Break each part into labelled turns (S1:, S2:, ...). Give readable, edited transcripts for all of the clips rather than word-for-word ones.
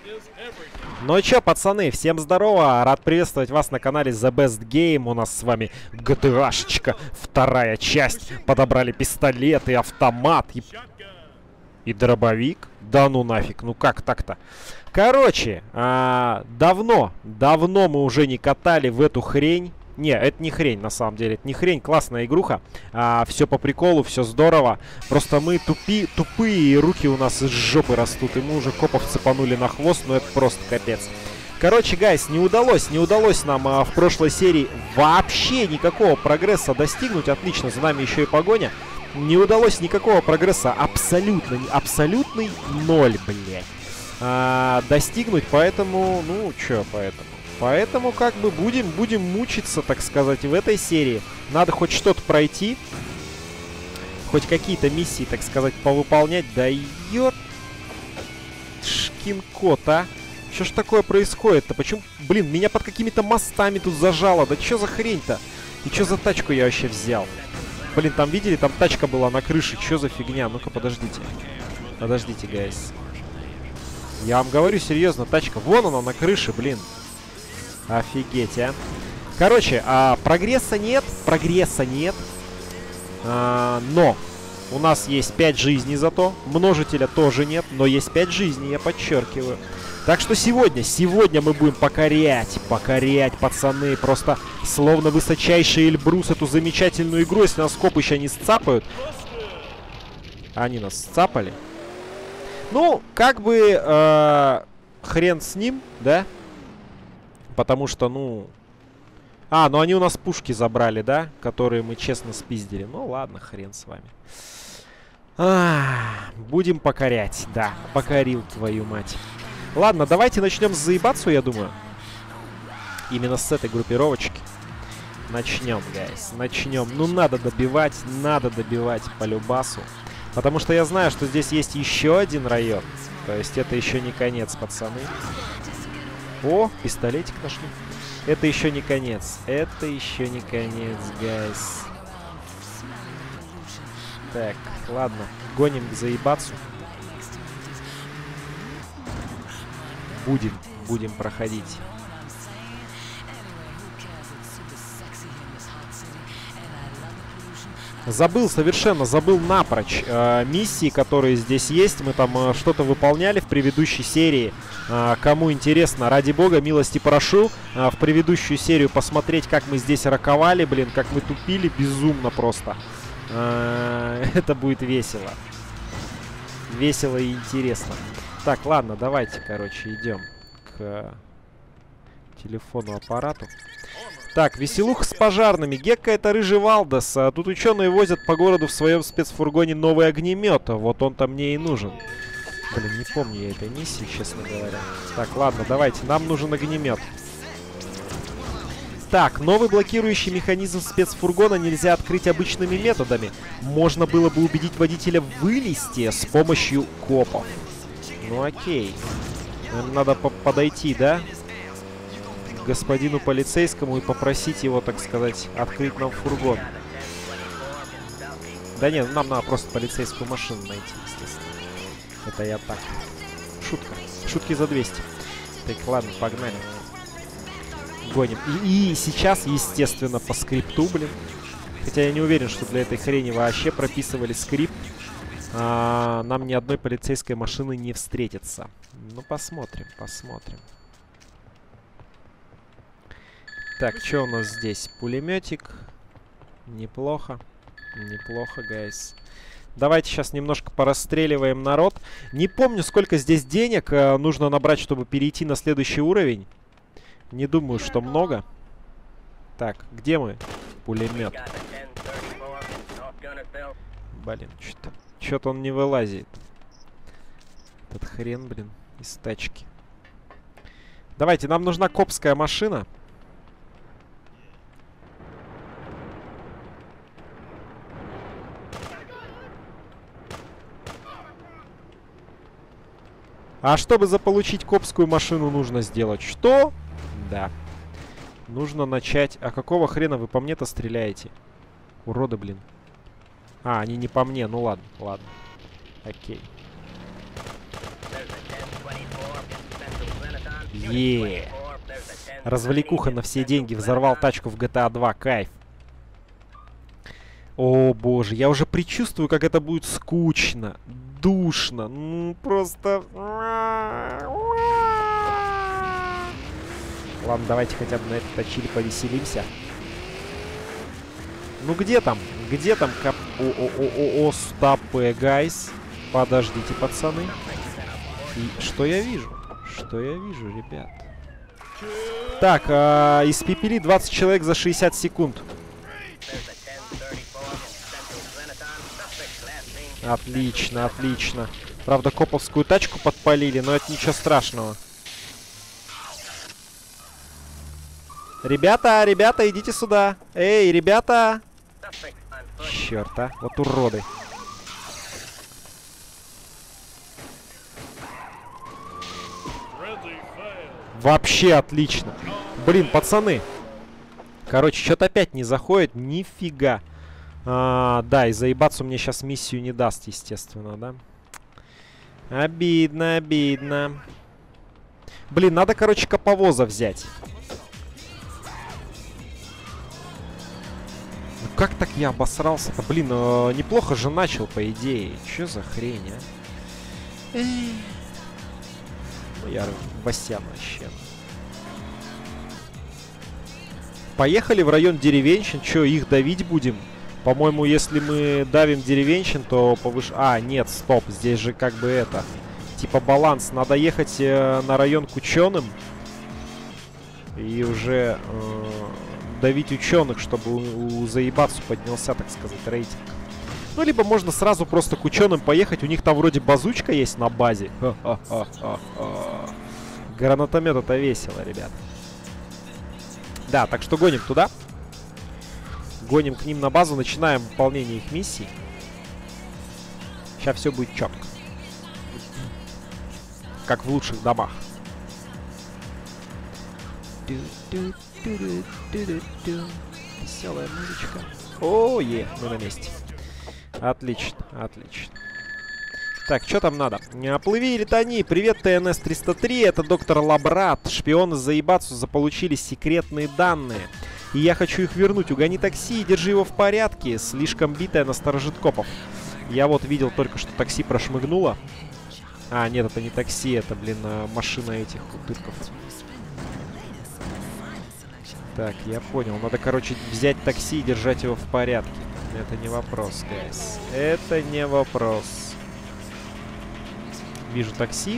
S1: Ну и чё, пацаны, всем здорово, рад приветствовать вас на канале The Best Game. У нас с вами GTA-шечка, вторая часть. Подобрали пистолет и автомат, и дробовик. Да ну нафиг, ну как так-то? Короче, давно мы уже не катали в эту хрень. Не, это не хрень, на самом деле. Это не хрень, классная игруха. Все по приколу, все здорово. Просто мы тупые, и руки у нас из жопы растут. И мы уже копов цепанули на хвост, но это просто капец. Короче, гайс, не удалось нам в прошлой серии вообще никакого прогресса достигнуть. Отлично, за нами еще и погоня. Не удалось никакого прогресса, абсолютный ноль, блядь. Достигнуть, поэтому, ну, чё, Поэтому как бы будем мучиться, так сказать, в этой серии. Надо хоть что-то пройти. Хоть какие-то миссии, так сказать, повыполнять. Да ёшкин кот, а. Что ж такое происходит-то? Почему, блин, меня под какими-то мостами тут зажало? Да чё за хрень-то? И чё за тачку я вообще взял? Блин, там видели? Там тачка была на крыше. Чё за фигня? Ну-ка, подождите. Подождите, гайс. Я вам говорю серьезно, тачка. Вон она на крыше, блин. Офигеть, а. Короче, прогресса нет. Но у нас есть 5 жизней зато. Множителя тоже нет, но есть 5 жизней, я подчеркиваю. Так что сегодня мы будем покорять, пацаны. Просто словно высочайший Эльбрус эту замечательную игру. Если нас копы еще не сцапают. Они нас сцапали. Ну, как бы хрен с ним, да? Потому что, ну... ну они у нас пушки забрали, да? Которые мы честно спиздили. Ну ладно, хрен с вами. Будем покорять, да. Покорил, твою мать. Ладно, давайте начнем с заебацию, я думаю. Именно с этой группировочки. Начнем, гайс. Начнем. Ну, надо добивать по любасу. Потому что я знаю, что здесь есть еще один район. То есть это еще не конец, пацаны. О, пистолетик нашли. Это еще не конец. Это еще не конец, гайс. Так, ладно. Гоним к заебацу. Будем проходить. Совершенно забыл напрочь миссии, которые здесь есть. Мы там что-то выполняли в предыдущей серии. Кому интересно, ради бога, милости прошу в предыдущую серию посмотреть, как мы здесь роковали, блин, как мы тупили безумно просто. Это будет весело. Весело и интересно. Так, ладно, давайте, короче, идем к телефону-аппарату. Так, веселуха с пожарными. Гекка — это рыжий Валдес. Тут ученые возят по городу в своем спецфургоне новый огнемет. Вот он-то мне и нужен. Блин, не помню я этой миссии, честно говоря. Так, ладно, давайте. Нам нужен огнемет. Так, новый блокирующий механизм спецфургона нельзя открыть обычными методами. Можно было бы убедить водителя вылезти с помощью копов. Ну окей. Нам надо подойти, да? Господину полицейскому и попросить его, так сказать, открыть нам фургон. Да нет, нам надо просто полицейскую машину найти, естественно. Это я так. Шутка. Шутки за 200. Так, ладно, погнали. Гоним. И сейчас, естественно, по скрипту, блин. Хотя я не уверен, что для этой хрени вообще прописывали скрипт. Нам ни одной полицейской машины не встретится. Ну, посмотрим. Так, что у нас здесь? Пулеметик. Неплохо. Неплохо, гайс. Давайте сейчас немножко порастреливаем народ. Не помню, сколько здесь денег нужно набрать, чтобы перейти на следующий уровень. Не думаю, что много. Так, где мы? Пулемет. Блин, что-то он не вылазит. Этот хрен, блин, из тачки. Давайте, нам нужна копская машина. А чтобы заполучить копскую машину, нужно сделать что? Да. Нужно начать... А какого хрена вы по мне-то стреляете? Уроды, блин. Они не по мне. Ну ладно. Окей. Еее. Развлекуха на все деньги. Взорвал тачку в GTA 2. Кайф. О боже, я уже предчувствую, как это будет скучно, душно. Ну, просто... Ладно, давайте хотя бы на этой точиле повеселимся. Ну где там? Где там кап... О, стопы, гайс. Подождите, пацаны. И что я вижу? Что я вижу, ребят? Так, испепели 20 человек за 60 секунд. Отлично, отлично. Правда, коповскую тачку подпалили, но это ничего страшного. Ребята, ребята, идите сюда. Эй, ребята! Черт, а. Вот уроды. Вообще отлично. Блин, пацаны. Короче, что-то опять не заходит. Нифига. Да, и заебаться мне сейчас миссию не даст, естественно, да? Обидно, обидно. Блин, надо, короче, коповоза взять. Ну как так я обосрался-то? Блин, неплохо же начал, по идее. Чё за хрень, а? Ну, я Васян вообще. Поехали в район деревенщин. Чё, их давить будем? По-моему, если мы давим деревенщин, то повыше... А, нет, стоп. Здесь же как бы это... Типа баланс. Надо ехать на район к ученым. И уже давить ученых, чтобы у заебацу поднялся, так сказать, рейтинг. Ну, либо можно сразу просто к ученым поехать. У них там вроде базучка есть на базе. Гранатомет это весело, ребят. Да, так что гоним туда. Гоним к ним на базу, начинаем выполнение их миссий. Сейчас все будет четко. Как в лучших домах. Веселая музычка. О, мы на месте. Отлично, отлично. Так, что там надо? Плыви или тони. Привет, ТНС-303. Это доктор Лабрат. Шпионы заебацу заполучили секретные данные. И я хочу их вернуть. Угони такси и держи его в порядке. Слишком битая на сторожит копов. Я вот видел только, что такси прошмыгнуло. А, нет, это не такси. Это, блин, машина этих утырков. Так, я понял. Надо, короче, взять такси и держать его в порядке. Это не вопрос, гайс. Это не вопрос. Вижу такси.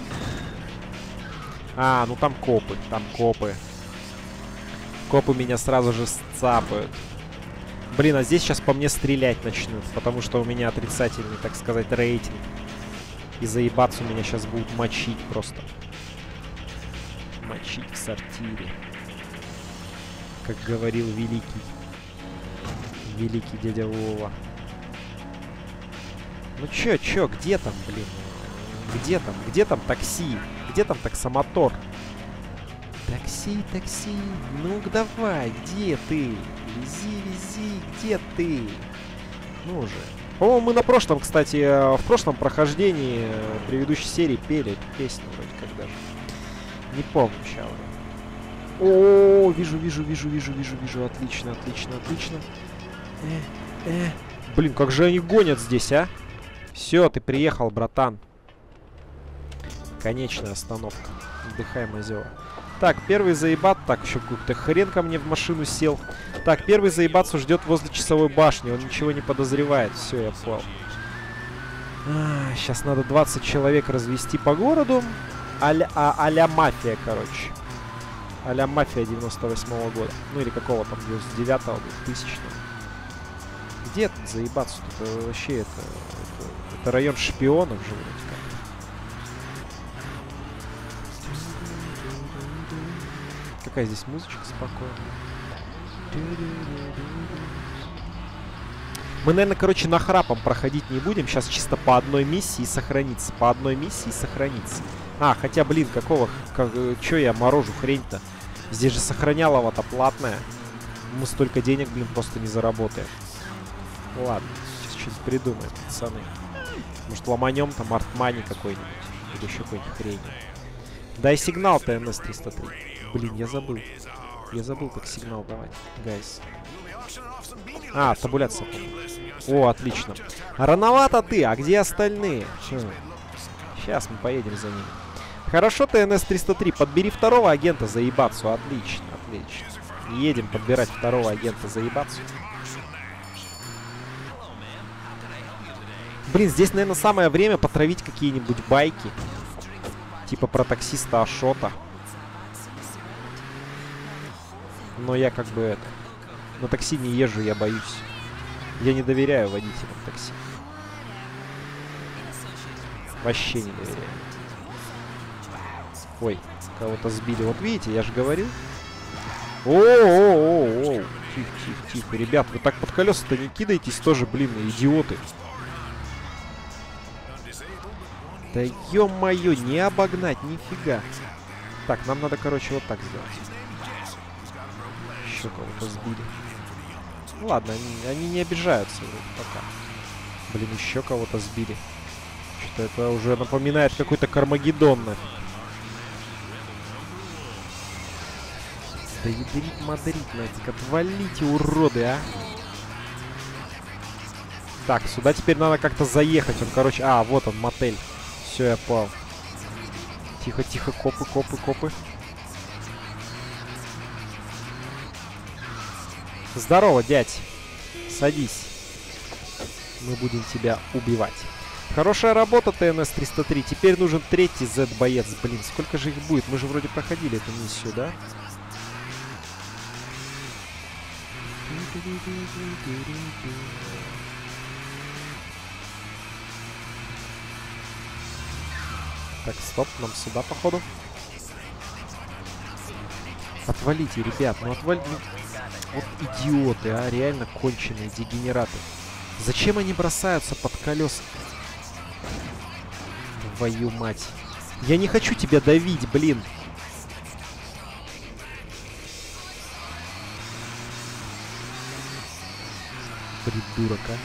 S1: А, ну там копы. Там копы. Копы меня сразу же сцапают. Блин, а здесь сейчас по мне стрелять начнут. Потому что у меня отрицательный, так сказать, рейтинг. И заебаться у меня сейчас будут мочить просто. Мочить в сортире. Как говорил великий дядя Вова. Ну чё, где там, блин? Где там такси? Где там таксомотор? Такси, ну-ка давай, где ты? Вези, где ты? Ну же. По-моему, мы на прошлом, кстати, в прошлом прохождении предыдущей серии пели эту песню вроде как даже. Не помню сейчас. О, вижу. Отлично. Блин, как же они гонят здесь, а? Все, ты приехал, братан. Конечная остановка. Отдыхай, мазёва. Так, первый заебат. Так, еще какой-то хрен ко мне в машину сел. Так, первый заебаться ждет возле часовой башни. Он ничего не подозревает. Все, я понял. Сейчас надо 20 человек развести по городу. А-ля мафия, короче. А-ля мафия 98-го года. Ну или какого там, 99-го, 2000-го. Где этот заебаться? Тут вообще это район шпионов же вроде как. Какая здесь музычка спокойная. Мы, наверное, короче, нахрапом проходить не будем. Сейчас чисто по одной миссии сохранится. А, хотя, блин, чё я морожу хрень-то? Здесь же сохранялово-то платное. Мы столько денег, блин, просто не заработаем. Ладно, сейчас что-нибудь придумаем, пацаны. Может, ломанем там артмани какой-нибудь. Или еще какой-нибудь хрень. Дай сигнал ТНС-303. Блин, я забыл. Я забыл, как сигнал давать. Гайс. А, табуляция. О, отлично. Рановато ты, а где остальные? Сейчас мы поедем за ними. Хорошо, ТНС-303. Подбери второго агента за ебацу. Отлично, отлично. Едем подбирать второго агента за ебацу. Блин, здесь, наверное, самое время потравить какие-нибудь байки. Типа про таксиста Ашота. Но я как бы это... На такси не езжу, я боюсь. Я не доверяю водителям такси. Вообще не доверяю. Ой, кого-то сбили. Вот видите, я же говорил. О-о-о-о-о. Тихо, тихо, тихо. Ребят, вы так под колеса-то не кидайтесь тоже, блин, идиоты. Да ё-моё, не обогнать, нифига. Так, нам надо, короче, вот так сделать. Еще кого-то сбили. Ну ладно, они не обижаются пока. Блин, еще кого-то сбили. Что-то это уже напоминает какой-то Кармагеддон нафиг. Да ядрит Мадрид нафиг, отвалите, уроды, а. Так, сюда теперь надо как-то заехать. Он, короче... А, вот он, мотель. Все, я понял. Тихо, тихо, копы, копы, копы. Здорово, дядь. Садись. Мы будем тебя убивать. Хорошая работа, ТНС-303. Теперь нужен третий Z-боец. Блин, сколько же их будет? Мы же вроде проходили эту миссию, да? Так, стоп, нам сюда, походу. Отвалите, ребят, ну отвалите. Вот идиоты, а, реально конченые дегенераты. Зачем они бросаются под колеса? Твою мать. Я не хочу тебя давить, блин. Придурок, а.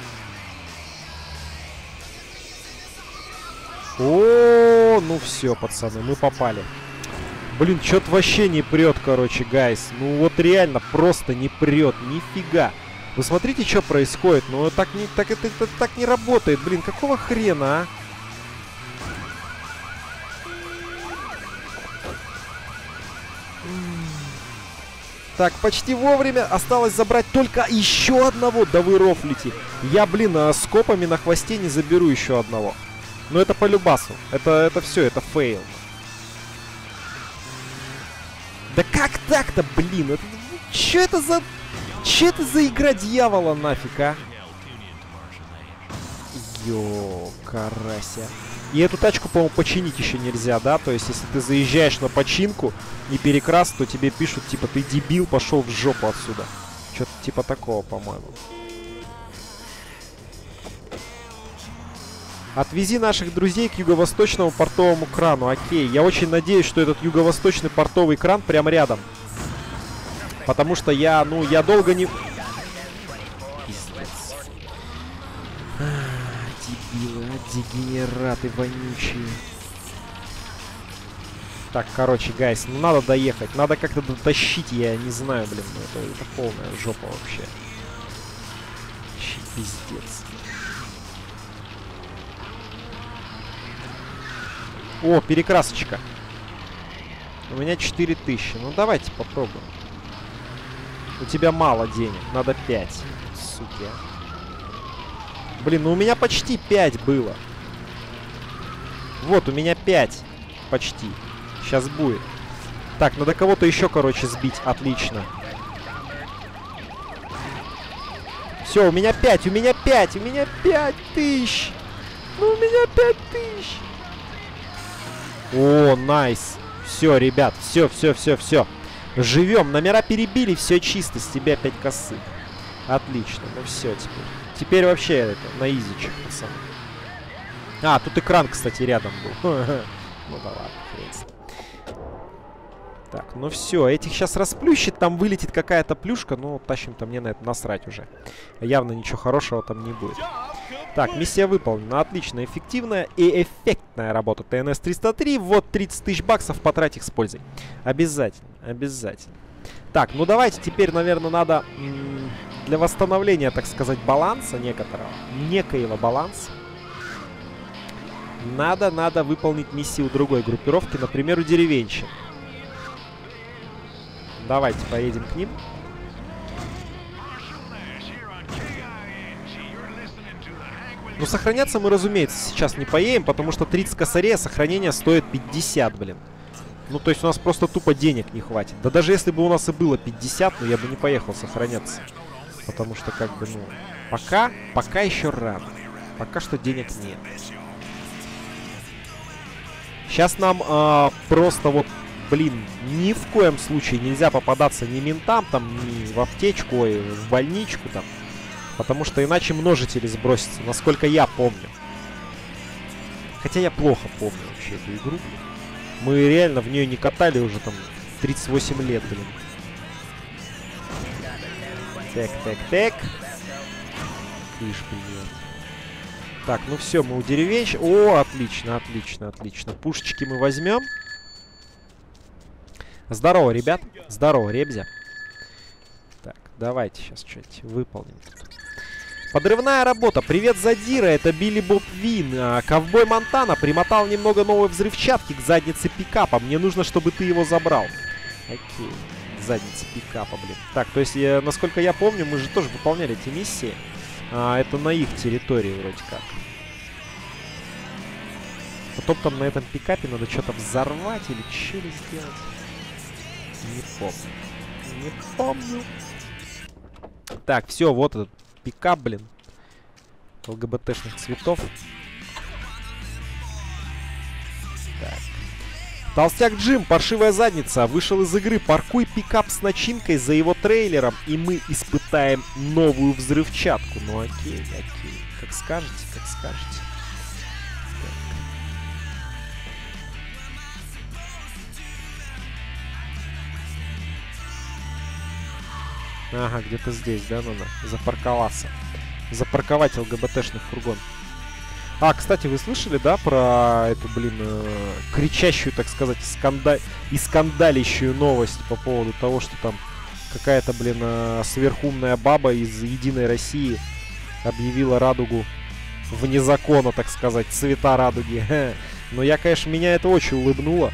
S1: О, ну все, пацаны, мы попали. Блин, что-то вообще не прет, короче, гайс. Ну вот реально просто не прет, нифига. Вы смотрите, что происходит. Ну это так не работает, блин, какого хрена, а? Так, почти вовремя. Осталось забрать только еще одного. Да вы рофлите. Я, блин, с копами на хвосте не заберу еще одного. Но это по любасу. Это все, это фейл. Да как так-то, блин? Че это за игра дьявола нафиг, а? Йо, карася. И эту тачку, по-моему, починить еще нельзя, да? То есть, если ты заезжаешь на починку и перекрас, то тебе пишут, типа, ты дебил, пошел в жопу отсюда. Что-то типа такого, по-моему. Отвези наших друзей к юго-восточному портовому крану. Окей, я очень надеюсь, что этот юго-восточный портовый кран прям рядом. Потому что я долго не... Пиздец. Дебилы, дегенераты вонючие. Так, короче, гайс, ну надо доехать. Надо как-то дотащить, я не знаю, блин. Это полная жопа вообще. Пиздец. О, перекрасочка. У меня 4000. Ну, давайте попробуем. У тебя мало денег. Надо 5. Суки. Блин, ну у меня почти 5 было. Вот, у меня 5. Почти. Сейчас будет. Так, надо кого-то еще, короче, сбить. Отлично. Все, у меня 5. У меня 5. У меня 5000. Ну, у меня 5000. О, найс. Все, ребят, все. Живем. Номера перебили, все чисто. С тебя 5 косых. Отлично. Ну все теперь. Теперь вообще это на изичек, пацаны. А, тут экран, кстати, рядом был. Ну да ладно, хрен с ним. Так, ну все. Этих сейчас расплющит. Там вылетит какая-то плюшка. Ну, тащим-то мне на это насрать уже. Явно ничего хорошего там не будет. Так, миссия выполнена. Отлично, эффективная и эффектная работа. ТНС-303. Вот 30 тысяч баксов, потрать их с пользой. Обязательно, обязательно. Так, ну давайте теперь, наверное, надо для восстановления, так сказать, баланса некоего баланса. Надо выполнить миссию другой группировки, например, у деревенщин. Давайте поедем к ним. Ну, сохраняться мы, разумеется, сейчас не поедем, потому что 30 косарей, а сохранение стоит 50, блин. Ну, то есть у нас просто тупо денег не хватит. Да даже если бы у нас и было 50, ну, я бы не поехал сохраняться. Потому что, как бы, ну, пока еще рано. Пока что денег нет. Сейчас нам просто вот, блин, ни в коем случае нельзя попадаться ни ментам, там, ни в аптечку, ой, в больничку, там. Потому что иначе множители сбросятся, насколько я помню. Хотя я плохо помню вообще эту игру. Мы реально в нее не катали уже там 38 лет, блин. Так. Ишь, привет. Так, ну все, мы у деревенщины. О, отлично. Пушечки мы возьмем. Здорово, ребят. Здорово, ребзя. Так, давайте сейчас что-нибудь выполним тут. Подрывная работа. Привет, Задира. Это Билли Боб Вин. Ковбой Монтана примотал немного новой взрывчатки к заднице пикапа. Мне нужно, чтобы ты его забрал. Окей. Задница пикапа, блин. Так, то есть, насколько я помню, мы же тоже выполняли эти миссии. Это на их территории вроде как. Потом там на этом пикапе надо что-то взорвать или что сделать. Не помню. Так, все, вот этот пикап, блин. ЛГБТшных цветов. Так. Толстяк Джим, паршивая задница, вышел из игры. Паркуй пикап с начинкой за его трейлером, и мы испытаем новую взрывчатку. Ну окей. Как скажете. Ага, где-то здесь, да, надо запарковаться. Запарковать ЛГБТшных фургон. А, кстати, вы слышали, да, про эту, блин, кричащую, так сказать, и скандалищую новость по поводу того, что там какая-то, блин, сверхумная баба из Единой России объявила радугу вне закона, так сказать, цвета радуги. Но я, конечно, меня это очень улыбнуло.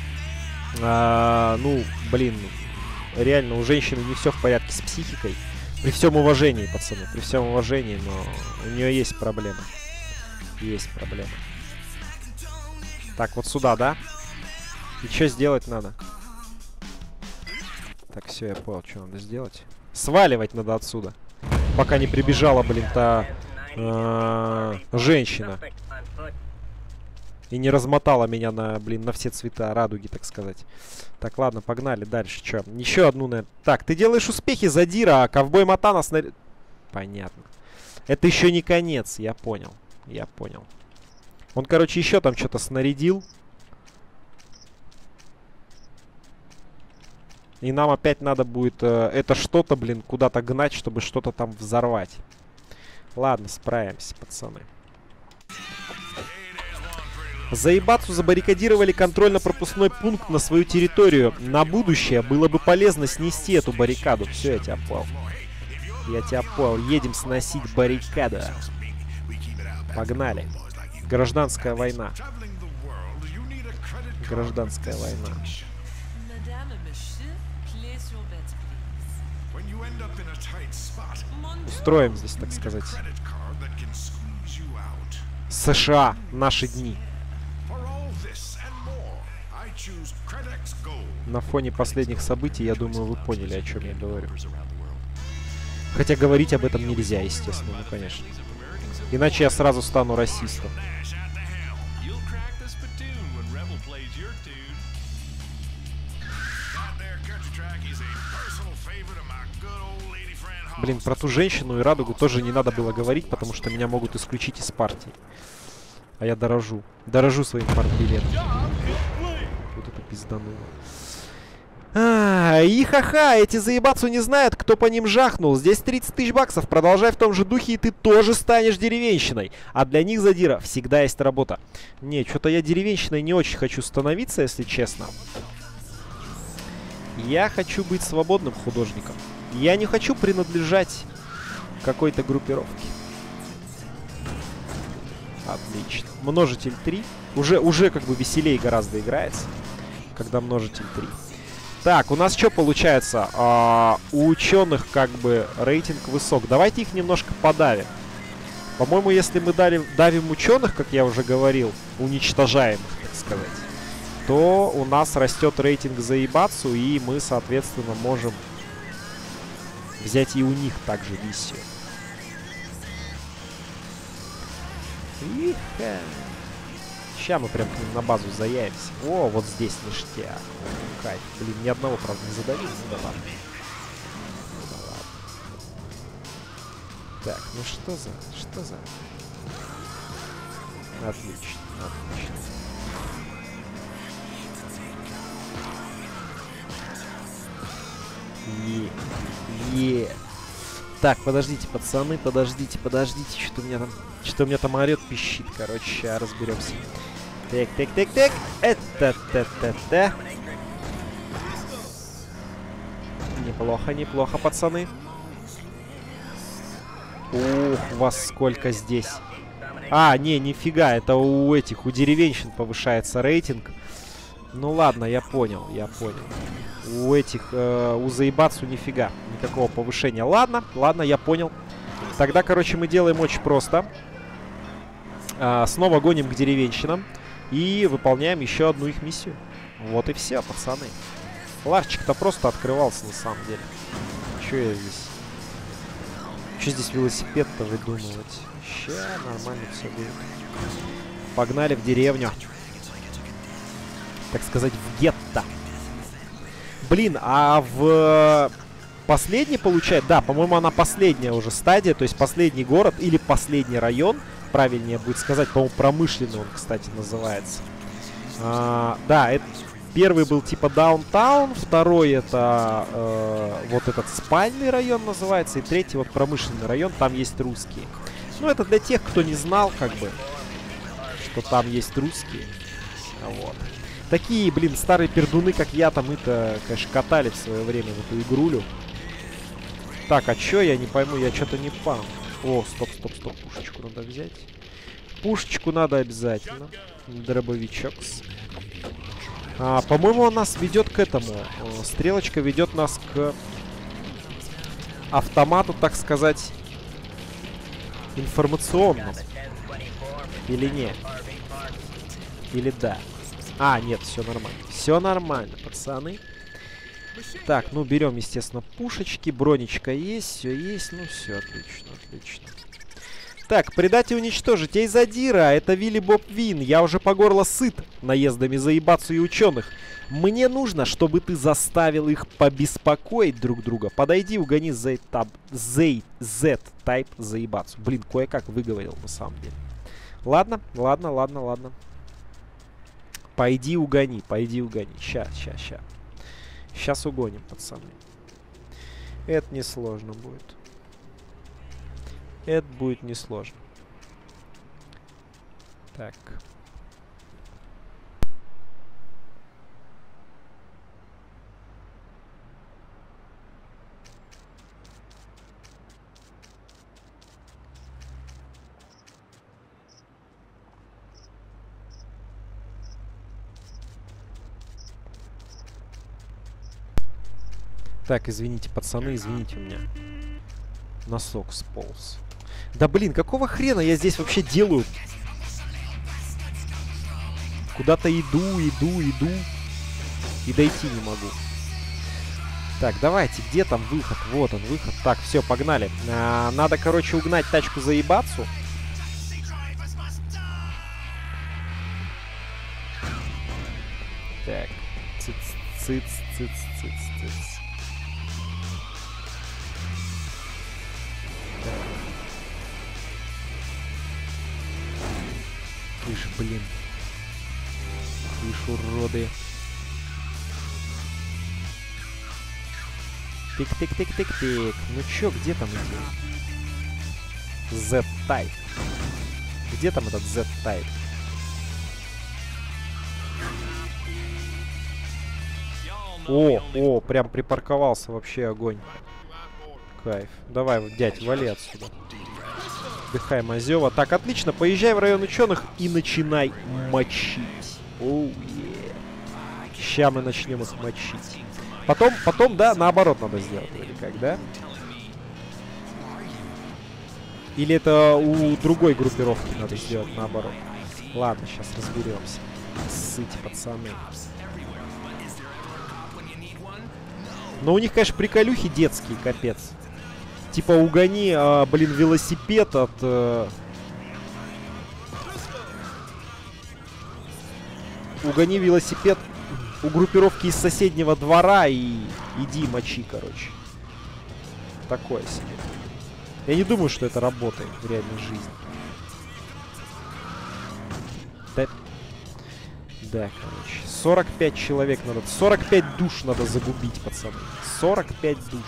S1: Ну, блин, реально, у женщины не все в порядке с психикой. При всем уважении, пацаны, при всем уважении, но у нее есть проблемы. Есть проблемы. Так, вот сюда, да? И что сделать надо? Так, все, я понял, что надо сделать. Сваливать надо отсюда. Пока не прибежала, блин, та женщина. И не размотала меня на, блин, на все цвета радуги, так сказать. Так, ладно, погнали дальше. Что? Еще одну, наверное. Так, ты делаешь успехи, Задира, а ковбой Монтана Понятно. Это еще не конец, я понял. Он, короче, еще там что-то снарядил. И нам опять надо будет это что-то, блин, куда-то гнать, чтобы что-то там взорвать. Ладно, справимся, пацаны. Заебацу забаррикадировали контрольно-пропускной пункт на свою территорию. На будущее было бы полезно снести эту баррикаду. Все, я тебя понял. Едем сносить баррикаду. Погнали. Гражданская война. Устроим здесь, так сказать, США, наши дни. На фоне последних событий, я думаю, вы поняли, о чем я говорю. Хотя говорить об этом нельзя, естественно, ну, конечно. Иначе я сразу стану расистом. Блин, про ту женщину и радугу тоже не надо было говорить, потому что меня могут исключить из партии. А я дорожу. Дорожу своим партбилетом. Вот это пиздануло. И ха-ха, эти заебацу не знают, кто по ним жахнул. Здесь 30 тысяч баксов. Продолжай в том же духе, и ты тоже станешь деревенщиной. А для них, задира, всегда есть работа. Не, что-то я деревенщиной не очень хочу становиться, если честно. Я хочу быть свободным художником. Я не хочу принадлежать какой-то группировке. Отлично. Множитель 3. Уже как бы веселее гораздо играется, когда множитель 3. Так, у нас что получается? У ученых как бы рейтинг высок. Давайте их немножко подавим. По-моему, если мы давим ученых, как я уже говорил, уничтожаем их, так сказать, то у нас растет рейтинг заебацу, и мы, соответственно, можем взять и у них также миссию. Сейчас мы прям к ним на базу заявимся. О, вот здесь ништяк. О, кайф. Блин, ни одного, правда, не задавил. Ну да ладно. Ну да ладно. Так, ну что за... Отлично, отлично. Так, подождите, пацаны, подождите. Что-то у меня там орет, пищит. Короче, сейчас разберемся. Так. Это. Неплохо, пацаны. Ух, у вас сколько здесь. Не, нифига, это у деревенщин повышается рейтинг. Ну ладно, я понял. У заебацу нифига. Никакого повышения. Ладно, я понял. Тогда, короче, мы делаем очень просто. Снова гоним к деревенщинам. И выполняем еще одну их миссию. Вот и все, пацаны. Ларчик-то просто открывался, на самом деле. Че я здесь? Че здесь велосипед-то выдумывать? Ща, нормально все будет. Погнали в деревню. Так сказать, в гетто. Блин, а в последний получает... Да, по-моему, она последняя уже стадия. То есть последний город или последний район. Правильнее будет сказать. По-моему, промышленный он, кстати, называется. Да, это... Первый был типа даунтаун. Второй это вот этот спальный район называется. И третий вот промышленный район. Там есть русские. Ну, это для тех, кто не знал, как бы, что там есть русские. Вот. Такие, блин, старые пердуны, как я, там это, конечно, катали в свое время в эту игрулю. Так, а чё, я не пойму, я что-то не пам. О, стоп, пушечку надо взять. Пушечку надо обязательно. Дробовичок. По-моему, он нас ведет к этому. Стрелочка ведет нас к автомату, так сказать, информационному. Или нет? Или да? Нет, все нормально. Все нормально, пацаны. Так, ну берем, естественно, пушечки. Бронечка есть, все есть. Ну все, отлично. Так, предать и уничтожить. Эй, задира, это Вилли Боб Вин. Я уже по горло сыт наездами заебацу и ученых. Мне нужно, чтобы ты заставил их побеспокоить друг друга. Подойди, угони Z-Type заебацу. Блин, кое-как выговорил на самом деле. Ладно. Пойди угони. Сейчас угоним, пацаны. Это несложно будет. Это будет несложно. Так. Так, извините, пацаны, извините, у меня носок сполз. Да блин, какого хрена я здесь вообще делаю? Куда-то иду. И дойти не могу. Так, давайте, где там выход? Вот он, выход. Так, все, погнали. Надо, короче, угнать тачку заебацу. Так, цыц. Ты ж, блин. Ты ж, уроды. Тик-тик-тик-тик-тик. Ну чё, где там эти? Z-Type. Где там этот Z-Type? О, прям припарковался, вообще огонь. Кайф. Давай, дядь, вали отсюда. Отдыхай, Мазёва. Так, отлично, поезжай в район ученых и начинай мочить. Оу, ща мы начнем их мочить. Потом, да, наоборот надо сделать, или как, да? Или это у другой группировки надо сделать наоборот? Ладно, сейчас разберемся. Ссыте, пацаны. Но у них, конечно, приколюхи детские, капец. Типа угони, блин, велосипед от... Угони велосипед у группировки из соседнего двора и иди мочи, короче. Такое себе. Я не думаю, что это работает в реальной жизни. Да, короче. 45 человек надо... 45 душ надо загубить, пацаны. 45 душ.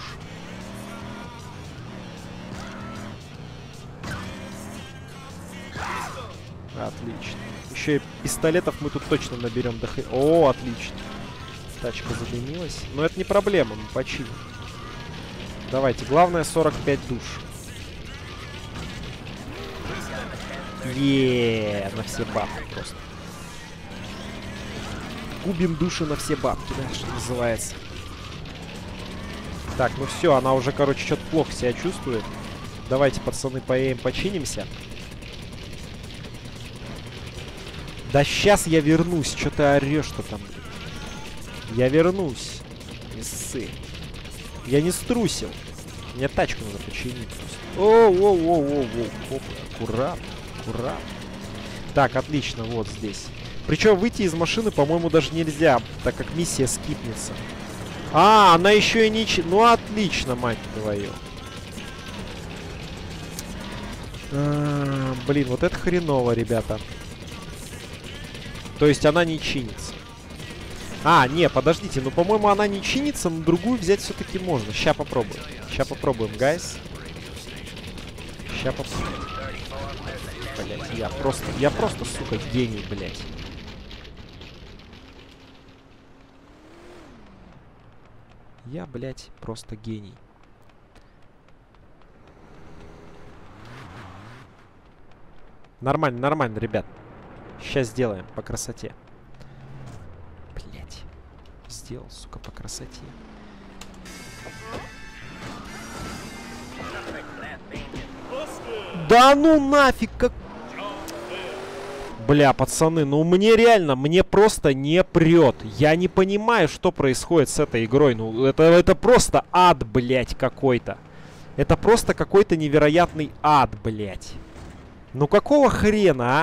S1: Отлично. Еще и пистолетов мы тут точно наберем до хрена. О, отлично. Тачка задымилась. Но это не проблема, мы починим. Давайте, главное 45 душ. На все бабки просто. Губим души на все бабки, да, что называется. Так, ну все, она уже, короче, что-то плохо себя чувствует. Давайте, пацаны, поедем, починимся. Да сейчас я вернусь. Что ты орешь-то там? Я вернусь. Не ссы. Я не струсил. Мне тачку надо починить просто. Оу. Аккуратно. Так, отлично, вот здесь. Причем выйти из машины, по-моему, даже нельзя, так как миссия скипнется. А, она еще и не... Ну, отлично, мать твою. Блин, вот это хреново, ребята. То есть она не чинится. А, не, подождите, ну, по-моему, она не чинится, но другую взять все-таки можно. Ща попробуем, гайс. Ща попробуем. Блять, я просто, сука, гений, блять. Я, блять, просто гений. Нормально, ребят. Сейчас сделаем по красоте. Блять. Сделал, сука, по красоте. Да ну нафиг, как... Бля, пацаны, ну мне просто не прет. Я не понимаю, что происходит с этой игрой. Ну, это просто ад, блядь, какой-то. Это просто какой-то невероятный ад, блядь. Ну какого хрена, а?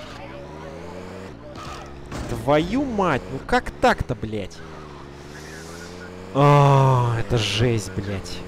S1: Твою мать, ну как так-то, блядь? Это жесть, блядь.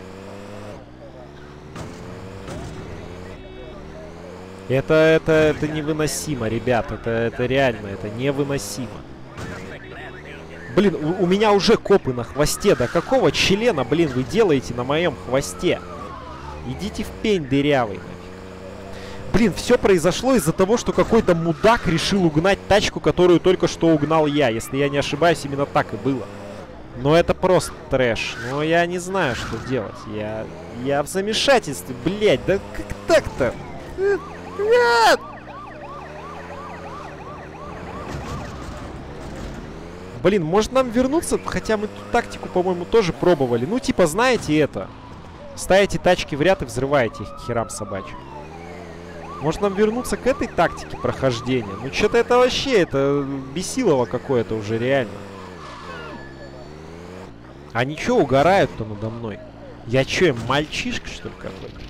S1: Это невыносимо, ребят. Это реально, это невыносимо. Блин, у меня уже копы на хвосте. Да какого члена, блин, вы делаете на моем хвосте? Идите в пень дырявый, нафиг. Блин, все произошло из-за того, что какой-то мудак решил угнать тачку, которую только что угнал я. Если я не ошибаюсь, именно так и было. Но это просто трэш. Но я не знаю, что делать. Я в замешательстве, блядь. Да как так-то? Нет! Блин, может нам вернуться? Хотя мы ту тактику, по-моему, тоже пробовали. Ну, типа, знаете это? Ставите тачки в ряд и взрываете их к херам собачьим. Может нам вернуться к этой тактике прохождения? Ну, что-то это вообще, это бесилово какое-то уже реально. А ничего, угорают-то надо мной. Я что, мальчишка, что ли, какой-то?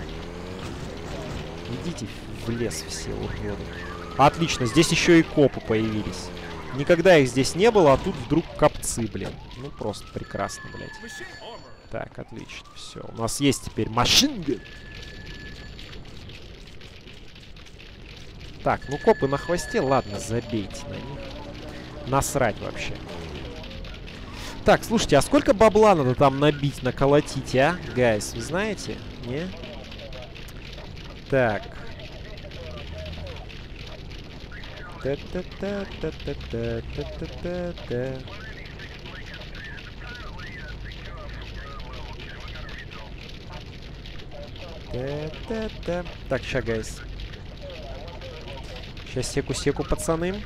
S1: Идите в лес все, уроды. Отлично, здесь еще и копы появились. Никогда их здесь не было, а тут вдруг копцы, блин. Ну, просто прекрасно, блядь. Так, отлично, все. У нас есть теперь машинка. Так, ну копы на хвосте, ладно, забейте на них. Насрать вообще. Так, слушайте, а сколько бабла надо там набить, наколотить, а? Гайс, вы знаете? Не? Так. Та-та-та-та-та-та-та-та-та. Та-та-та. Так, ща, гайс. Сейчас, секу-секу, пацаны.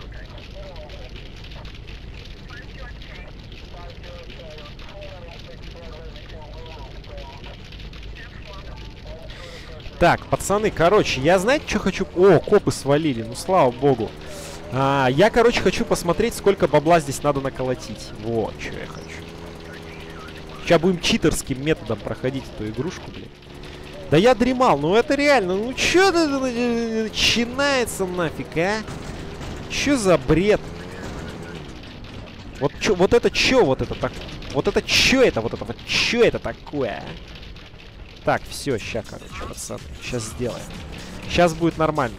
S1: Так, пацаны, короче, я, знаете, что хочу... О, копы свалили, ну, слава богу. Я, короче, хочу посмотреть, сколько бабла здесь надо наколотить. Вот, что я хочу. Сейчас будем читерским методом проходить эту игрушку, блин. Да я дремал, ну это реально, ну что это начинается нафиг, а? Что за бред? Вот, чё, вот это что, вот это так... Вот это что это, вот что это такое, а? Так, все, ща, короче, пацаны. Сейчас сделаем. Сейчас будет нормально.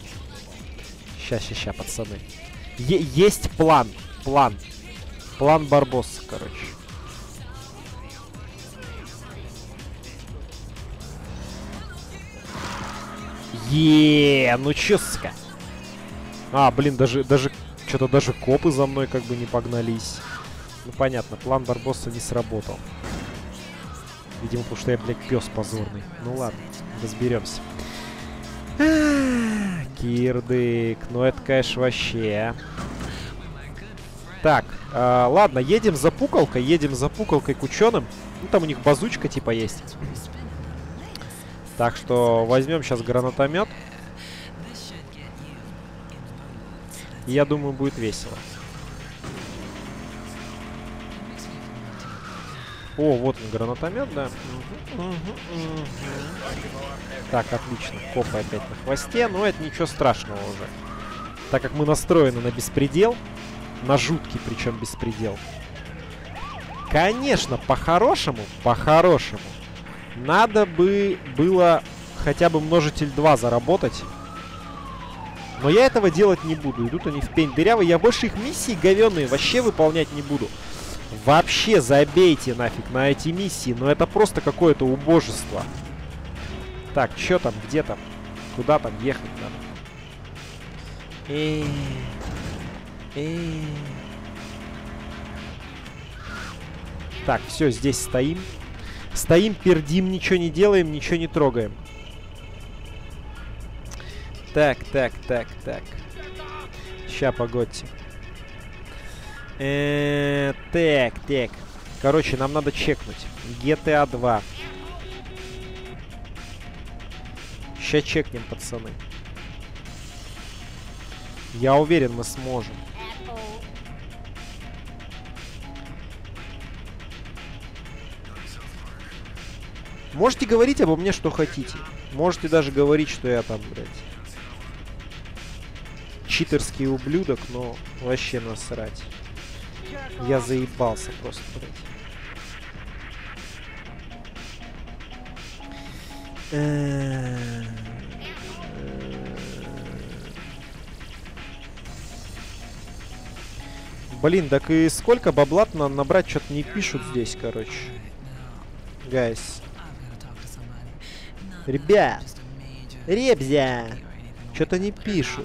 S1: Ща, пацаны. Есть план. План Барбосса, короче. Ну чё, сука. Блин, даже что-то даже копы за мной как бы не погнались. Ну понятно, план Барбосса не сработал. Видимо, потому что я, блядь, пес позорный. Ну ладно, разберемся. Кирдык, ну это, конечно, вообще. Так, ладно, едем за пукалкой к ученым. Ну, там у них базучка типа есть. Так что возьмем сейчас гранатомет. И я думаю, будет весело. О, вот он, гранатомет, да. Так, отлично. Копы опять на хвосте, но это ничего страшного уже. Так как мы настроены на беспредел, на жуткий причем беспредел. Конечно, по-хорошему, надо бы было хотя бы множитель 2 заработать. Но я этого делать не буду. Идут они в пень дырявый. Я больше их миссии говёные вообще выполнять не буду. Вообще забейте нафиг на эти миссии. Но это просто какое-то убожество. Так, что там, где там? Куда там ехать надо? Так, все, здесь стоим. Стоим, пердим, ничего не делаем, ничего не трогаем. Так. Ща, погодьте. Так. Короче, нам надо чекнуть. GTA 2. Ща чекнем, пацаны. Я уверен, мы сможем. Можете говорить обо мне, что хотите. Можете даже говорить, что я там, блядь, читерский ублюдок, но вообще насрать. Я заебался просто, блядь. Блин, так и сколько бабла надо набрать, что-то не пишут здесь, короче. Гайс. Ребят. Ребзя. Что-то не пишут.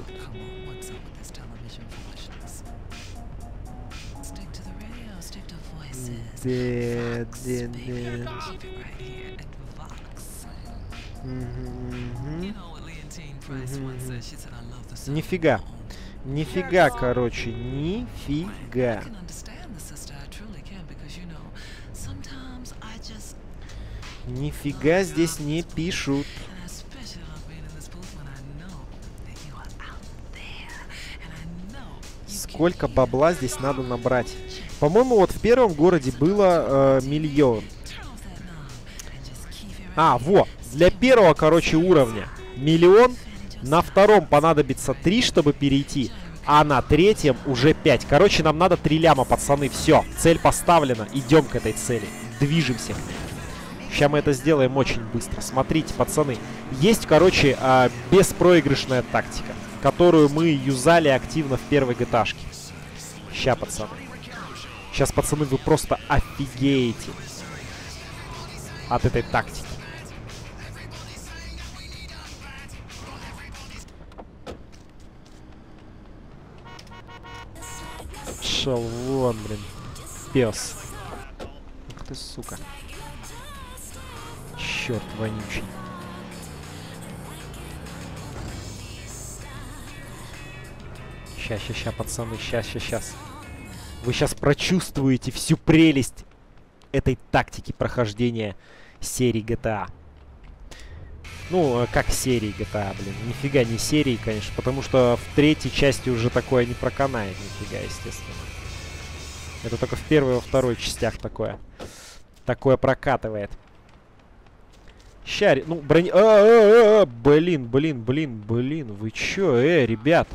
S1: Нифига. Нифига, короче, нифига. Нифига здесь не пишут. Сколько бабла здесь надо набрать? По-моему, вот в первом городе было миллион. Во. Для первого, короче, уровня миллион. На втором понадобится 3, чтобы перейти. А на третьем уже 5. Короче, нам надо 3 ляма, пацаны. Все, цель поставлена. Идем к этой цели. Движемся. Сейчас мы это сделаем очень быстро. Смотрите, пацаны. Есть, короче, беспроигрышная тактика, которую мы юзали активно в первой GTA-шке. Ща, пацаны. Сейчас, пацаны, вы просто офигеете от этой тактики. Шел вон, блин. Пес. Ух ты, сука. Черт вонючий. Ща, пацаны, щас. Вы сейчас прочувствуете всю прелесть этой тактики прохождения серии GTA. Ну, как серии GTA, блин. Нифига не серии, конечно, потому что в третьей части уже такое не проканает, нифига, естественно. Это только в первой и во второй частях такое. Такое прокатывает. Ща, ну, брони... Блин. Вы чё, ребят?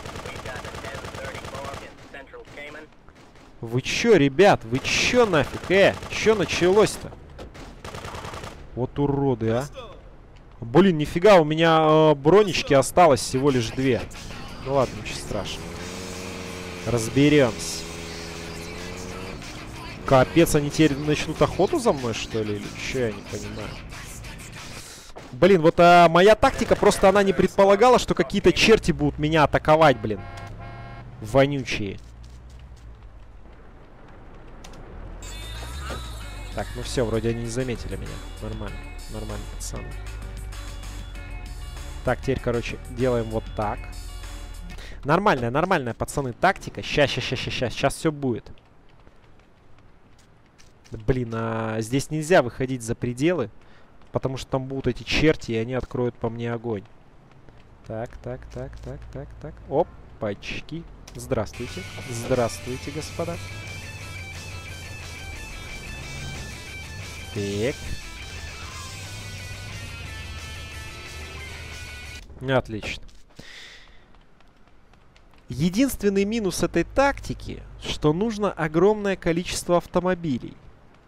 S1: Вы чё, ребят? Вы чё нафиг? Чё началось-то? Вот уроды, а. Блин, нифига, у меня бронечки осталось всего лишь 2. Ну ладно, ничего страшного. Разберемся. Капец, они теперь начнут охоту за мной, что ли? Или что, я не понимаю. Блин, вот моя тактика, просто она не предполагала, что какие-то черти будут меня атаковать, блин. Вонючие. Так, ну все, вроде они не заметили меня. Нормально, пацаны. Так, теперь, короче, делаем вот так. Нормальная, пацаны, тактика. Сейчас все будет. Блин, здесь нельзя выходить за пределы, потому что там будут эти черти, и они откроют по мне огонь. Так. Опачки. Здравствуйте, господа. Так. Отлично. Единственный минус этой тактики, что нужно огромное количество автомобилей.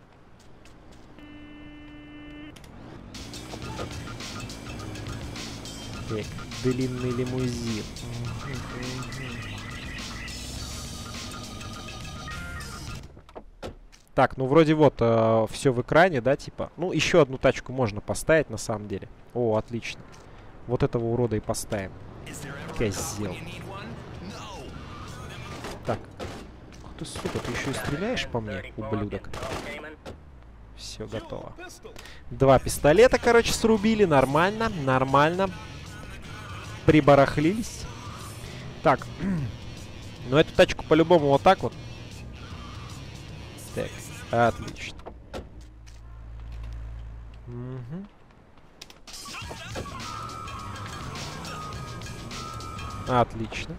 S1: Так, длинный лимузин. Так, ну вроде вот все в экране, да, типа. Ну, еще одну тачку можно поставить, на самом деле. О, отлично. Вот этого урода и поставим. Козел. Так. Ух ты, сука, ты еще и стреляешь по мне, ублюдок. Все, готово. 2 пистолета, короче, срубили. Нормально. Прибарахлились. Так. Ну, эту тачку по-любому вот так вот. Так, отлично. Угу. Отлично.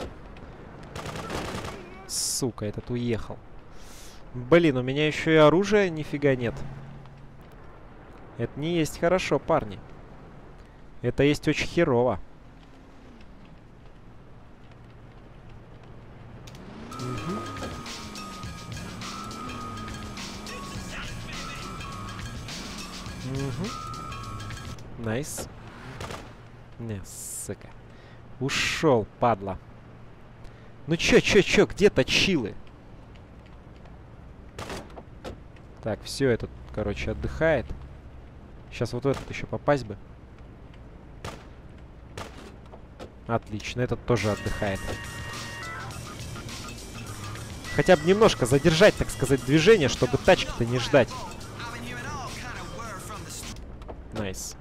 S1: Сука, этот уехал. Блин, у меня еще и оружия нифига нет. Это не есть хорошо, парни. Это есть очень херово. Найс. Не, сука. Ушел, падла. Ну чё, где точилы? Так, все, этот, короче, отдыхает. Сейчас вот в этот еще попасть бы. Отлично, этот тоже отдыхает. Хотя бы немножко задержать, так сказать, движение, чтобы тачки-то не ждать. Найс.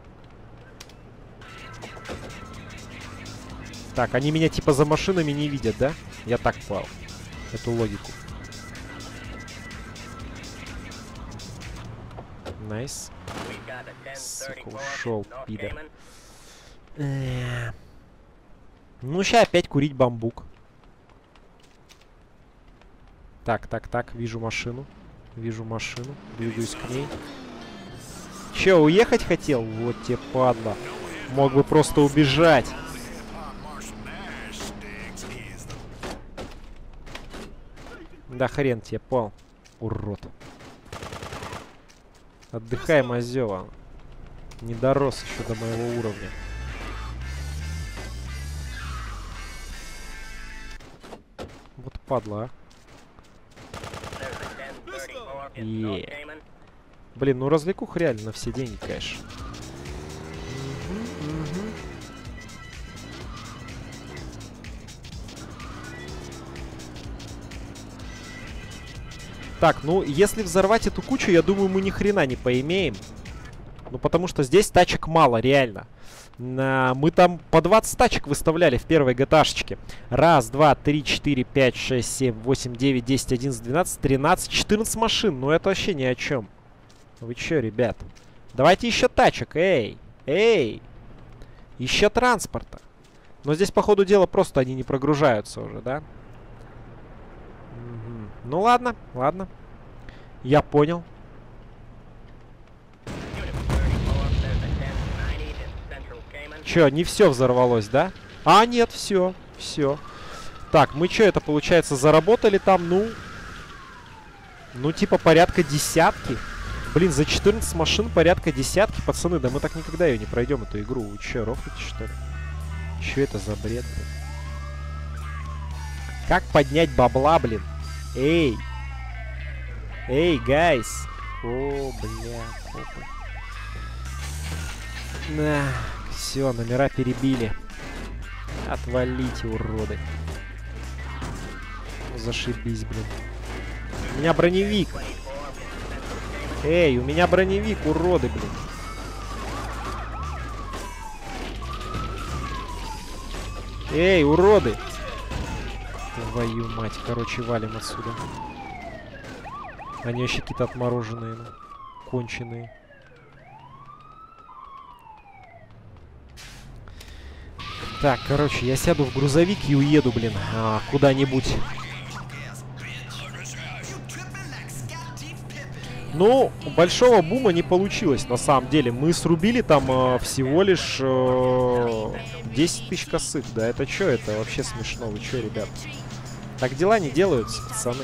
S1: Так, они меня типа за машинами не видят, да? Я так понял эту логику. Найс. Сука, ушел, пидор. Ну, сейчас опять курить бамбук. Так, вижу машину. Двигаюсь к ней. Че, уехать хотел? Вот тебе, падла. Мог бы просто убежать. Да хрен тебе, пал. Урод. Отдыхай, мазёва. Не дорос еще до моего уровня. Вот падла, а. Блин, ну развлекуха реально на все деньги, конечно. Так, ну, если взорвать эту кучу, я думаю, мы ни хрена не поимеем. Ну, потому что здесь тачек мало, реально. Мы там по 20 тачек выставляли в первой GTA-шечке. Раз, два, три, 4, 5, 6, 7, 8, 9, 10, 11, 12, 13, 14 машин. Ну, это вообще ни о чем. Вы чё, ребят? Давайте еще тачек, эй! Эй! Еще транспорта. Но здесь, по ходу дела, просто они не прогружаются уже, да? Ну ладно, ладно. Я понял. Че, не все взорвалось, да? А, нет, все, все. Так, мы что, это получается заработали там, ну, типа порядка десятки. Блин, за 14 машин порядка десятки, пацаны. Да мы так никогда ее не пройдем, эту игру. Вы че, рофлите, что ли? Че это за бред, блин? Как поднять бабла, блин? Эй! Эй, гайс! О, бля, копы. На, все, номера перебили. Отвалите, уроды. Зашибись, блин. У меня броневик. Эй, у меня броневик, уроды, блин. Эй, уроды! Твою мать, короче, валим отсюда. Они вообще какие-то отмороженные, ну, конченые. Так, короче, я сяду в грузовик и уеду, блин, куда-нибудь. Ну, большого бума не получилось, на самом деле. Мы срубили там всего лишь 10 тысяч косых. Да это что? Это вообще смешно. Вы что, ребят? Так дела не делаются, пацаны.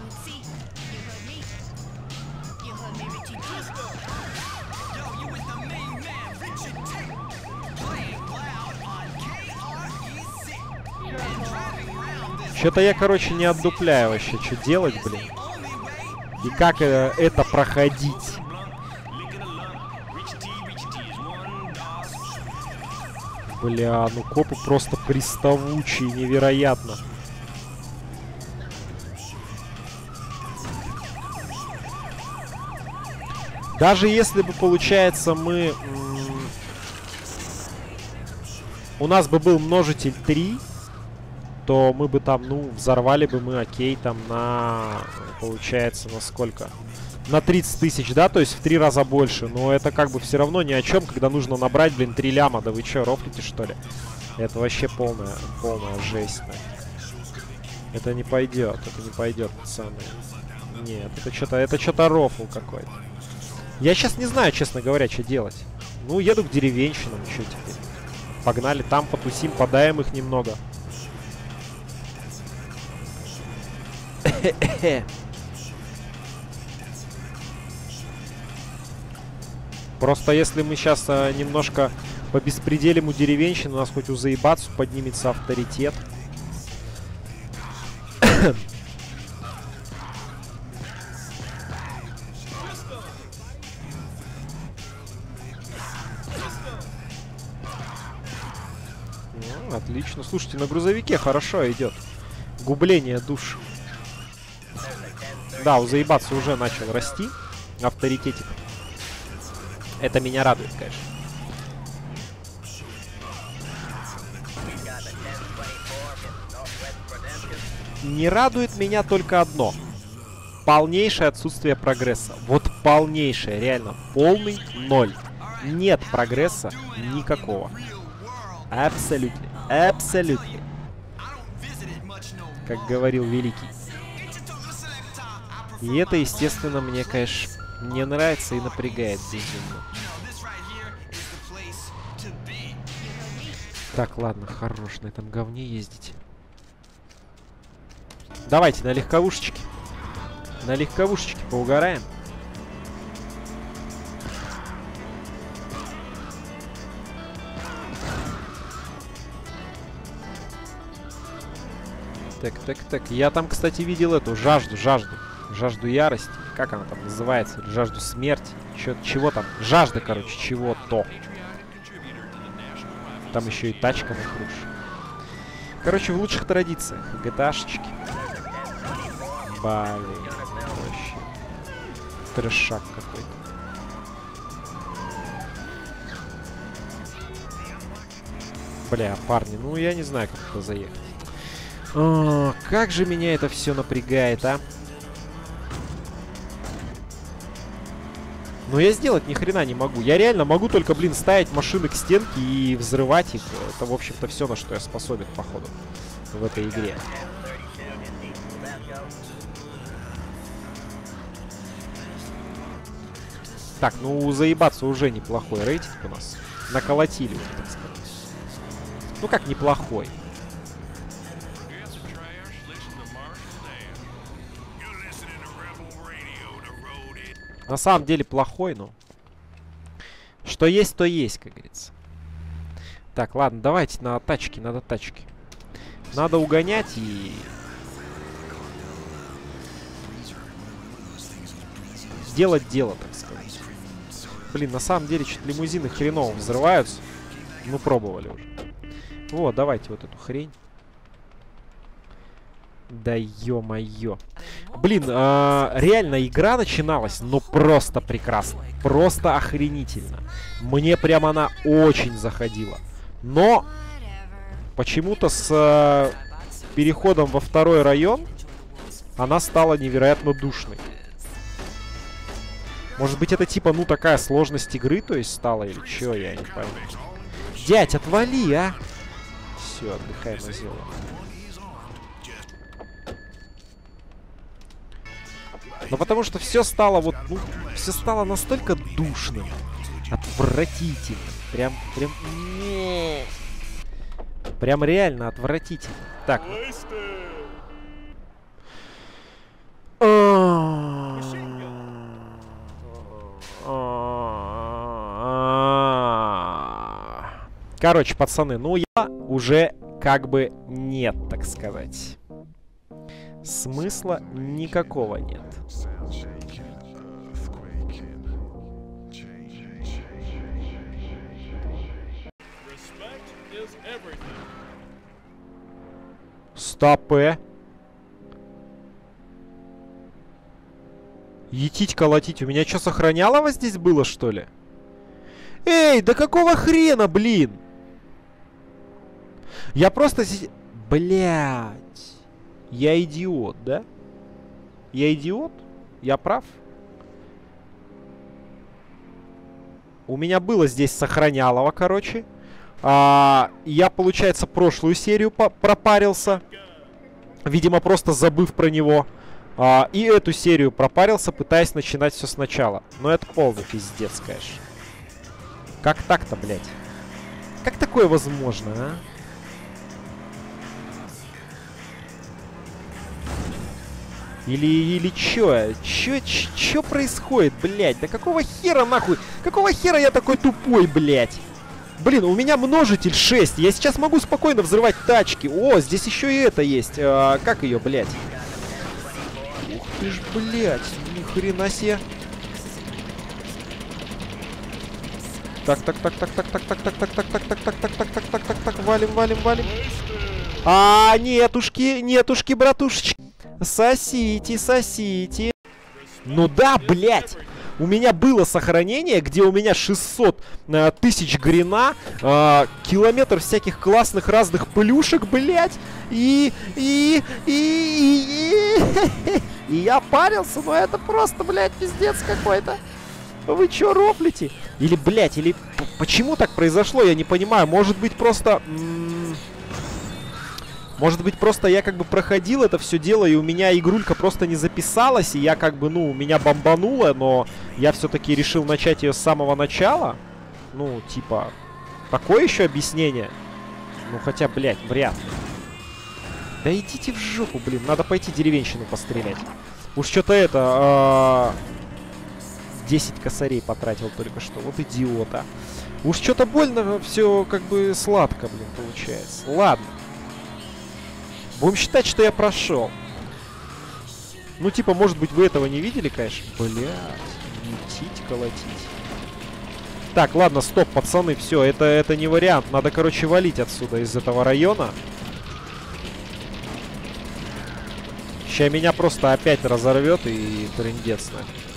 S1: Что-то я, короче, не отдупляю вообще, что делать, блин. И как это проходить. Бля, ну копы просто приставучие, невероятно. Даже если бы, получается, у нас бы был множитель 3, то мы бы там, ну, взорвали бы мы, окей, там на, получается, на сколько? На 30 тысяч, да, то есть в 3 раза больше. Но это как бы все равно ни о чем, когда нужно набрать, блин, 3 ляма. Да вы что, рофлите, что ли? Это вообще полная жесть. Это не пойдет, пацаны. Нет, это что-то рофл какой-то. Я сейчас не знаю, честно говоря, что делать. Ну, еду к деревенщинам, что теперь. Погнали, там потусим, подаем их немного. Просто если мы сейчас немножко побеспределим у деревенщин, у нас хоть у заебацу поднимется авторитет. Ну, отлично. Слушайте, на грузовике хорошо идет. Губление душ. Да, у заебаться уже начал расти авторитетик. Это меня радует, конечно. Не радует меня только одно. Полнейшее отсутствие прогресса. Вот полнейшее, реально. Полный ноль. Нет прогресса никакого. Абсолютно. Абсолютно. Как говорил великий. И это, естественно, мне, конечно, не нравится и напрягает безумно. Так, ладно, хорош на этом говне ездить. Давайте на легковушечке. На легковушечке поугараем. Так. Я там, кстати, видел эту жажду ярости. как она там называется, или жажду смерти, чего там, жажда, короче, чего-то. Там еще и тачка на крыше. Короче, в лучших традициях. GTA-шечки. Блин, вообще. Трешак какой-то. Бля, парни, ну я не знаю, как туда заехать. О, как же меня это все напрягает, а? Но я сделать ни хрена не могу. Я реально могу только, блин, ставить машины к стенке и взрывать их. Это, в общем-то, все, на что я способен, походу, в этой игре. Так, ну заебаться уже неплохой рейтинг у нас. Наколотили уже, так сказать. Ну как неплохой? На самом деле плохой, но... Что есть, то есть, как говорится. Так, ладно, давайте на тачки, надо тачки. Надо угонять и... Сделать дело, так сказать. Блин, на самом деле, что-то лимузины хреново взрываются. Мы пробовали уже. Вот, давайте вот эту хрень. Да ё-моё. Блин, реально игра начиналась, ну просто прекрасно. Просто охренительно. Мне прям она очень заходила. Но почему-то с переходом во второй район она стала невероятно душной. Может быть, это типа, ну, такая сложность игры, то есть стала или чё, я не пойму. Дядь, отвали, а! Все, отдыхай, Мазила. Но потому что все стало вот, ну, все стало настолько душным, отвратительным. Прям реально отвратительно. Так. Короче, пацаны, ну я уже как бы нет, так сказать. Смысла никакого нет. Стопэ. Етить, колотить. У меня что, сохранялово здесь было, что ли? Эй, да какого хрена, блин? Я просто... Блядь. Я идиот, да? Я идиот? Я прав? У меня было здесь сохранялово, короче. Я, получается, прошлую серию пропарился. Видимо, просто забыв про него. И эту серию пропарился, пытаясь начинать все сначала. Но это полный пиздец, конечно. Как так-то, блядь? Как такое возможно, а? Или чё? Чё происходит, блядь? Да какого хера нахуй? Какого хера я такой тупой, блядь? Блин, у меня множитель 6. Я сейчас могу спокойно взрывать тачки. О, здесь еще и это есть. Как ее, блядь? Ух ты ж, блядь. Ни хрена себе. Так, валим. Нетушки, братушечки. Сосите. Ну да, блядь. У меня было сохранение, где у меня 600 тысяч грина, километр всяких классных разных плюшек, блядь. И я парился, но это просто, блядь, пиздец какой-то. Вы чё рофлите? Или, блядь, или почему так произошло, я не понимаю. Может быть, просто... Может быть, просто я как бы проходил это все дело, и у меня игрулька просто не записалась, и я как бы, ну, меня бомбануло, но я все-таки решил начать ее с самого начала. Ну, типа, такое еще объяснение? Ну, хотя, блядь, вряд ли. Да идите в жопу, блин, надо пойти деревенщину пострелять. Уж что-то это... 10 косарей потратил только что, вот идиота. Уж что-то больно все как бы сладко, блин, получается. Ладно. Будем считать, что я прошел. Ну, типа, может быть, вы этого не видели, конечно. Блядь, летить, колотить. Так, ладно, стоп, пацаны, все, это не вариант. Надо, короче, валить отсюда, из этого района. Сейчас меня просто опять разорвет и трындец.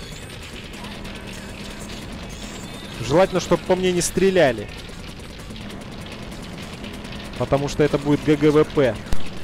S1: Желательно, чтобы по мне не стреляли. Потому что это будет ГГВП.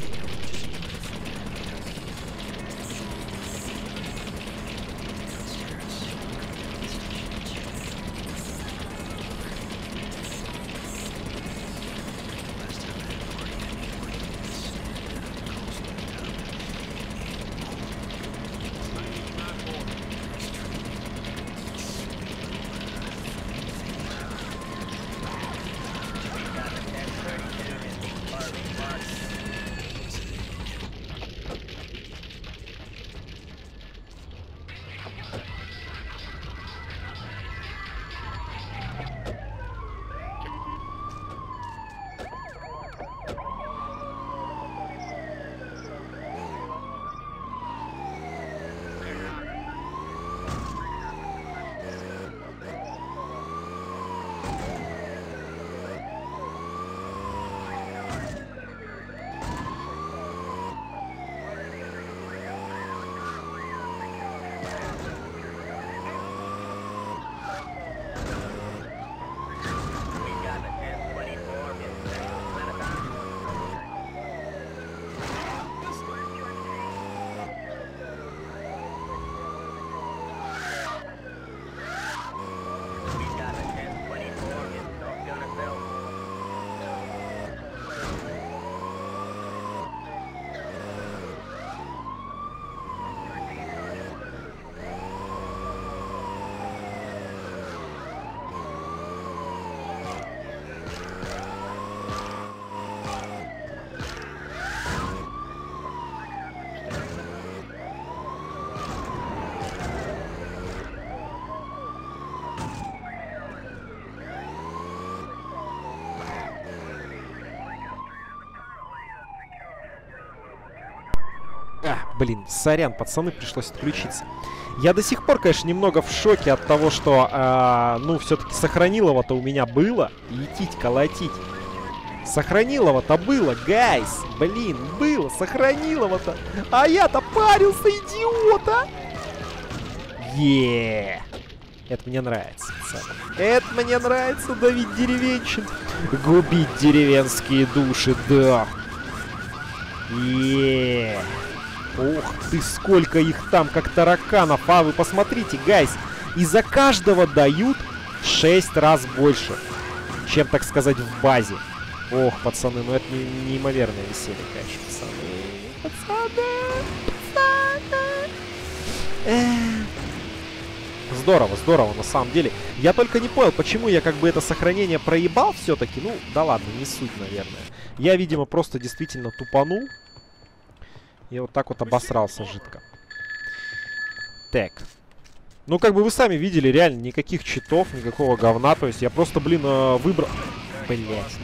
S1: Блин, сорян, пацаны, пришлось отключиться. Я до сих пор, конечно, немного в шоке от того, что, ну, все-таки Сохранилово-то у меня было. Летить, колотить. Сохранилово-то было, гайс. Блин, было Сохранилово-то. А я-то парился, идиота. Еее. Это мне нравится, пацаны. Это мне нравится, давить деревенщин. Губить деревенские души, да. Еее. Ух ты, сколько их там, как тараканов. А вы посмотрите, гайс. И за каждого дают 6 раз больше, чем, так сказать, в базе. Ох, пацаны, ну это неимоверное веселье, конечно, пацаны. Здорово, здорово, на самом деле. Я только не понял, почему я как бы это сохранение проебал все-таки. Ну, да ладно, не суть, наверное. Я, видимо, просто действительно тупанул. И вот так вот обосрался жидко. Так. Ну, как бы вы сами видели, реально, никаких читов, никакого говна. То есть я просто, блин, выбрал... Блять.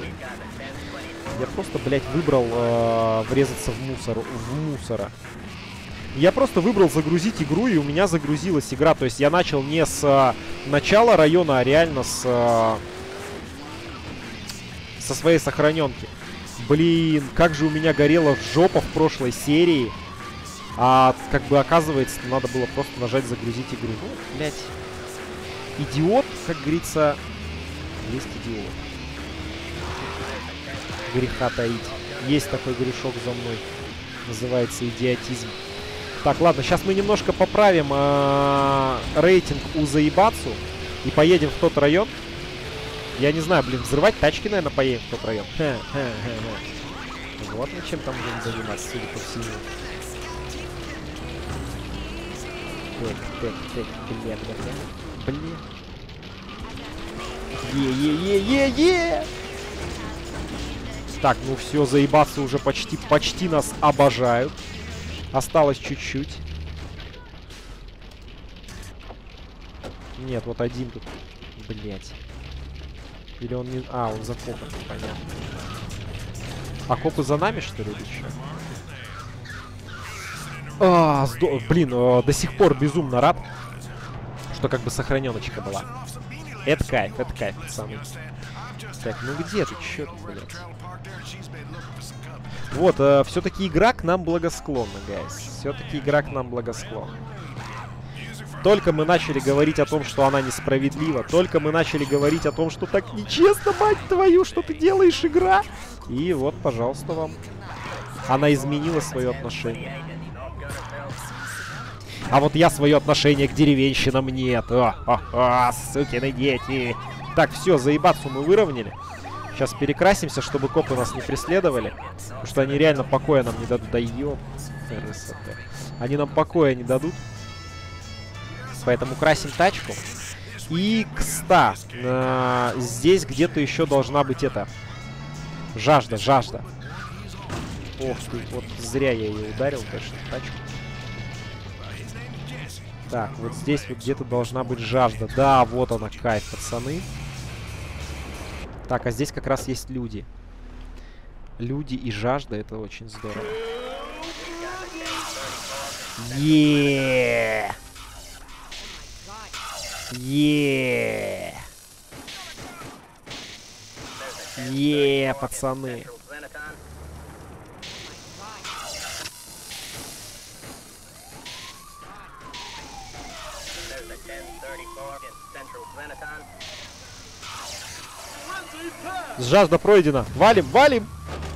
S1: Я просто, блядь, выбрал врезаться в мусора. Я просто выбрал загрузить игру, и у меня загрузилась игра. То есть я начал не с начала района, а реально со своей сохраненки. Блин, как же у меня горела жопа в прошлой серии. А как бы оказывается, надо было просто нажать загрузить игру. Ну, блядь. Идиот, как говорится, есть идиот. Греха таить. Есть такой грешок за мной. Называется идиотизм. Так, ладно, сейчас мы немножко поправим рейтинг у Заебацу. И поедем в тот район. Я не знаю, блин, взрывать тачки, наверное, поедем в тот район. Вот мы чем там будем заниматься, судя по всему. Так, блин. Е-е-е-е-е! Так, ну все, Заебаться уже почти нас обожают. Осталось чуть-чуть. Нет, вот один тут. Блять. Или он не... А, он за копом, понятно. А копы за нами, что ли, или что? Блин, до сих пор безумно рад, что как бы сохраненочка была. Это кайф, пацаны. Так, ну где ты? Чё ты, блядь? Вот, все-таки игра к нам благосклонна, гайс. Все-таки игра к нам благосклонна. Только мы начали говорить о том, что она несправедлива. Только мы начали говорить о том, что так нечестно, мать твою, что ты делаешь, игра. И вот, пожалуйста, вам. Она изменила свое отношение. А вот я свое отношение к деревенщинам нет. Сукины дети. Так, все, заебаться мы выровняли. Сейчас перекрасимся, чтобы копы нас не преследовали. Потому что они реально покоя нам не дадут. Да ёп, они нам покоя не дадут. Поэтому красим тачку. И, кстати, здесь где-то еще должна быть эта... Жажда. Ох ты, вот зря я ее ударил, конечно, тачку. Так, вот здесь вот где-то должна быть жажда. Да, вот она, кайф, пацаны. Так, а здесь как раз есть люди. Люди и жажда, это очень здорово. Еее! Пацаны. Жажда пройдена. Валим.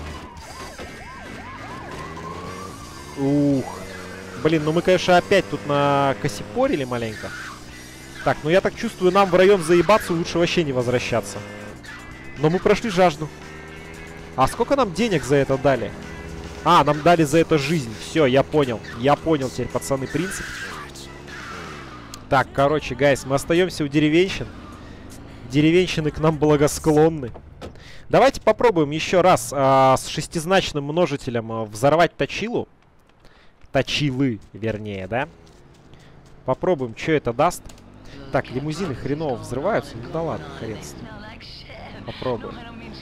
S1: Ух. Блин, ну мы, конечно, опять тут накосипорили маленько. Так, ну я так чувствую, нам в район заебаться лучше вообще не возвращаться. Но мы прошли жажду. А сколько нам денег за это дали? А, нам дали за это жизнь. Все, я понял. Я понял теперь, пацаны, принцип. Так, короче, гайс, мы остаемся у деревенщин. Деревенщины к нам благосклонны. Давайте попробуем еще раз с шестизначным множителем взорвать точилу. Точилы, вернее, да? Попробуем, что это даст. Так, лимузины хреново взрываются. Ну да ладно, хрен с ним. Попробуем.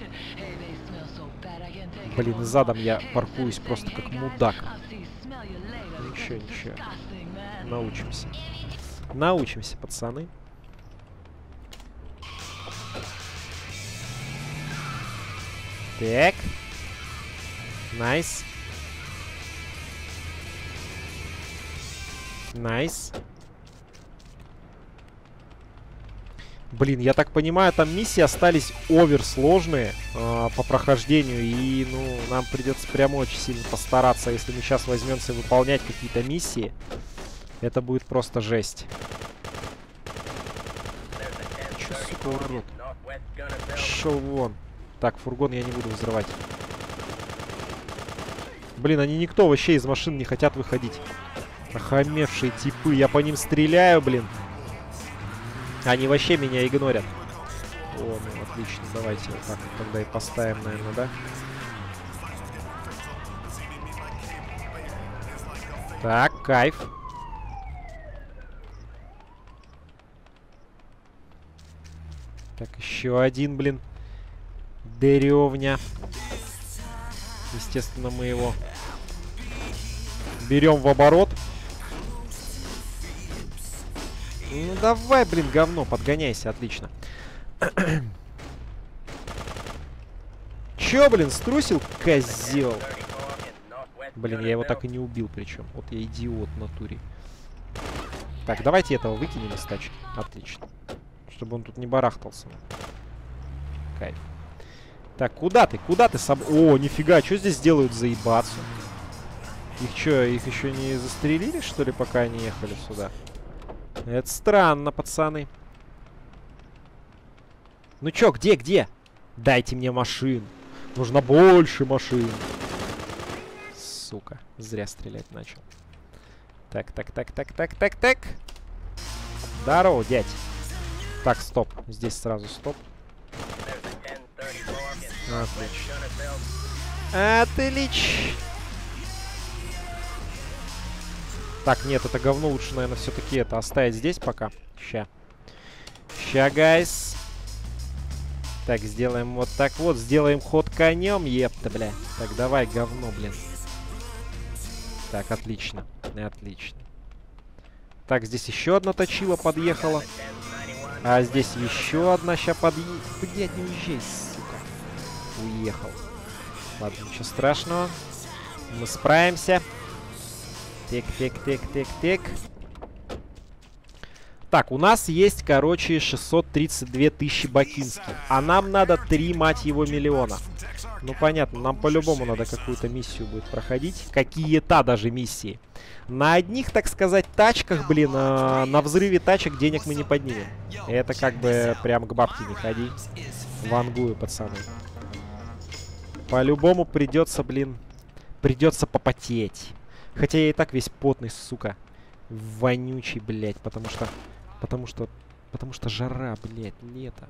S1: Блин, и задом я паркуюсь просто как мудак. Ничего. Научимся. Научимся, пацаны. Так. Найс. Найс. Блин, я так понимаю, там миссии остались оверсложные по прохождению. И, ну, нам придется прямо очень сильно постараться. Если мы сейчас возьмемся выполнять какие-то миссии, это будет просто жесть. Чё, сука, урод? Шел вон. Так, фургон я не буду взрывать. Блин, они никто вообще из машин не хотят выходить. Охамевшие типы. Я по ним стреляю, блин. Они вообще меня игнорят. О, ну отлично. Давайте вот так вот тогда и поставим, наверное, да? Так, кайф. Так, еще один, блин. Деревня. Естественно, мы его берем в оборот. Ну давай, блин, говно, подгоняйся, отлично. Чё, блин, струсил, козел? Блин, я его так и не убил, причем. Вот я идиот в натуре. Так, давайте этого выкинем из тачки. Отлично. Чтобы он тут не барахтался. Кайф. Так, куда ты? Куда ты сам... О, нифига, что здесь делают заебаться? Их что, их еще не застрелили, что ли, пока они ехали сюда? Это странно, пацаны. Ну чё, где? Дайте мне машин. Нужно больше машин. Сука, зря стрелять начал. Так. Здорово, дядь. Так, стоп. Здесь сразу стоп. Отлично. Так, нет, это говно лучше, наверное, все-таки это оставить здесь пока. Ща, гайс. Так, сделаем вот так вот. Сделаем ход конем, епта, бля. Так, давай, говно, блин. Так, отлично. Отлично. Так, здесь еще одна точила подъехала. А здесь еще одна сейчас подъедет. Блядь, не уезжай, сука. Уехал. Ладно, ничего страшного. Мы справимся. Тик. Так, у нас есть, короче, 632 тысячи бакинских. А нам надо 3, мать его, миллиона. Ну, понятно, нам по-любому надо какую-то миссию будет проходить. Какие-то даже миссии. На одних, так сказать, тачках, блин, на взрыве тачек денег мы не поднимем. Это как бы прям к бабке не ходи. Вангую, пацаны. По-любому придется, блин, придется попотеть. Хотя я и так весь потный, сука. Вонючий, блядь, потому что жара, блядь, лето.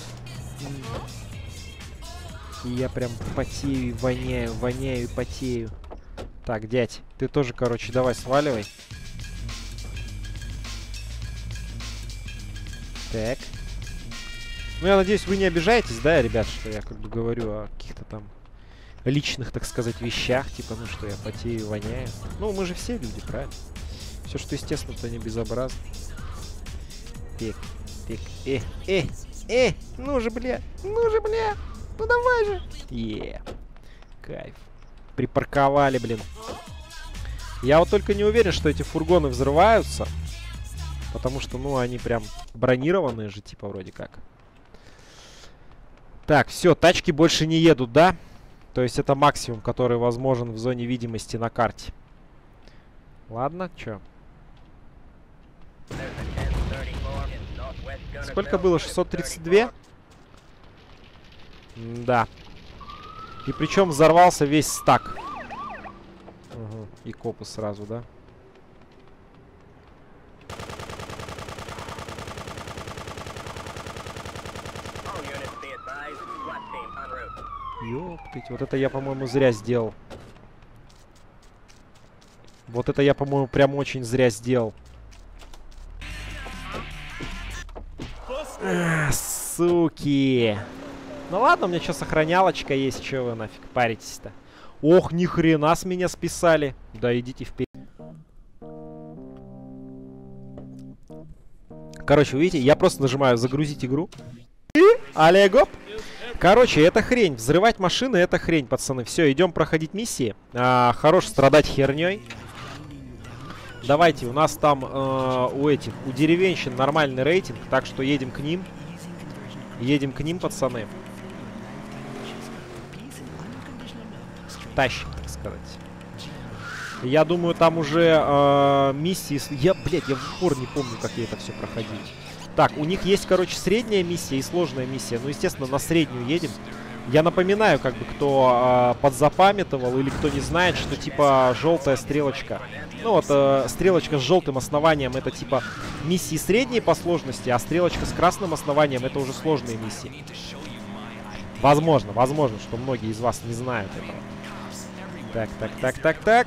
S1: И я прям потею и воняю и потею. Так, дядь, ты тоже, короче, давай сваливай. Так. Ну, я надеюсь, вы не обижаетесь, да, ребят, что я как бы говорю о каких-то там личных, так сказать, вещах. Типа, ну, что я потею и воняю. Ну, мы же все люди, правильно? Все, что естественно, то не безобразно. Тик. Ну же, бля. Ну давай же. Кайф. Припарковали, блин. Я вот только не уверен, что эти фургоны взрываются. Потому что, ну, они прям бронированные же, типа, вроде как. Так, все, тачки больше не едут, да? То есть это максимум, который возможен в зоне видимости на карте. Ладно, чё? Сколько было? 632? Да. И причем взорвался весь стак. Угу. И копы сразу, да? Ёптыть, вот это я, по-моему, зря сделал. Вот это я, по-моему, прям очень зря сделал. Суки. Ну ладно, у меня что, сохранялочка есть, что вы нафиг паритесь-то? Ох, ни хрена с меня списали. Да идите вперед. Короче, вы видите, я просто нажимаю загрузить игру. Олегоп. Короче, это хрень. Взрывать машины — это хрень, пацаны. Все, идем проходить миссии. Хорош страдать херней. Давайте, у нас там у деревенщин нормальный рейтинг, так что едем к ним. Едем к ним, пацаны. Тащим, так сказать. Я думаю, там уже миссии... Я в упор не помню, как я это все проходил. Так, у них есть, короче, средняя миссия и сложная миссия. Ну, естественно, на среднюю едем. Я напоминаю, как бы, кто подзапамятовал или кто не знает, что, типа, желтая стрелочка. Ну, вот, стрелочка с желтым основанием — это, типа, миссии средней по сложности, а стрелочка с красным основанием — это уже сложные миссии. Возможно, что многие из вас не знают этого. Так.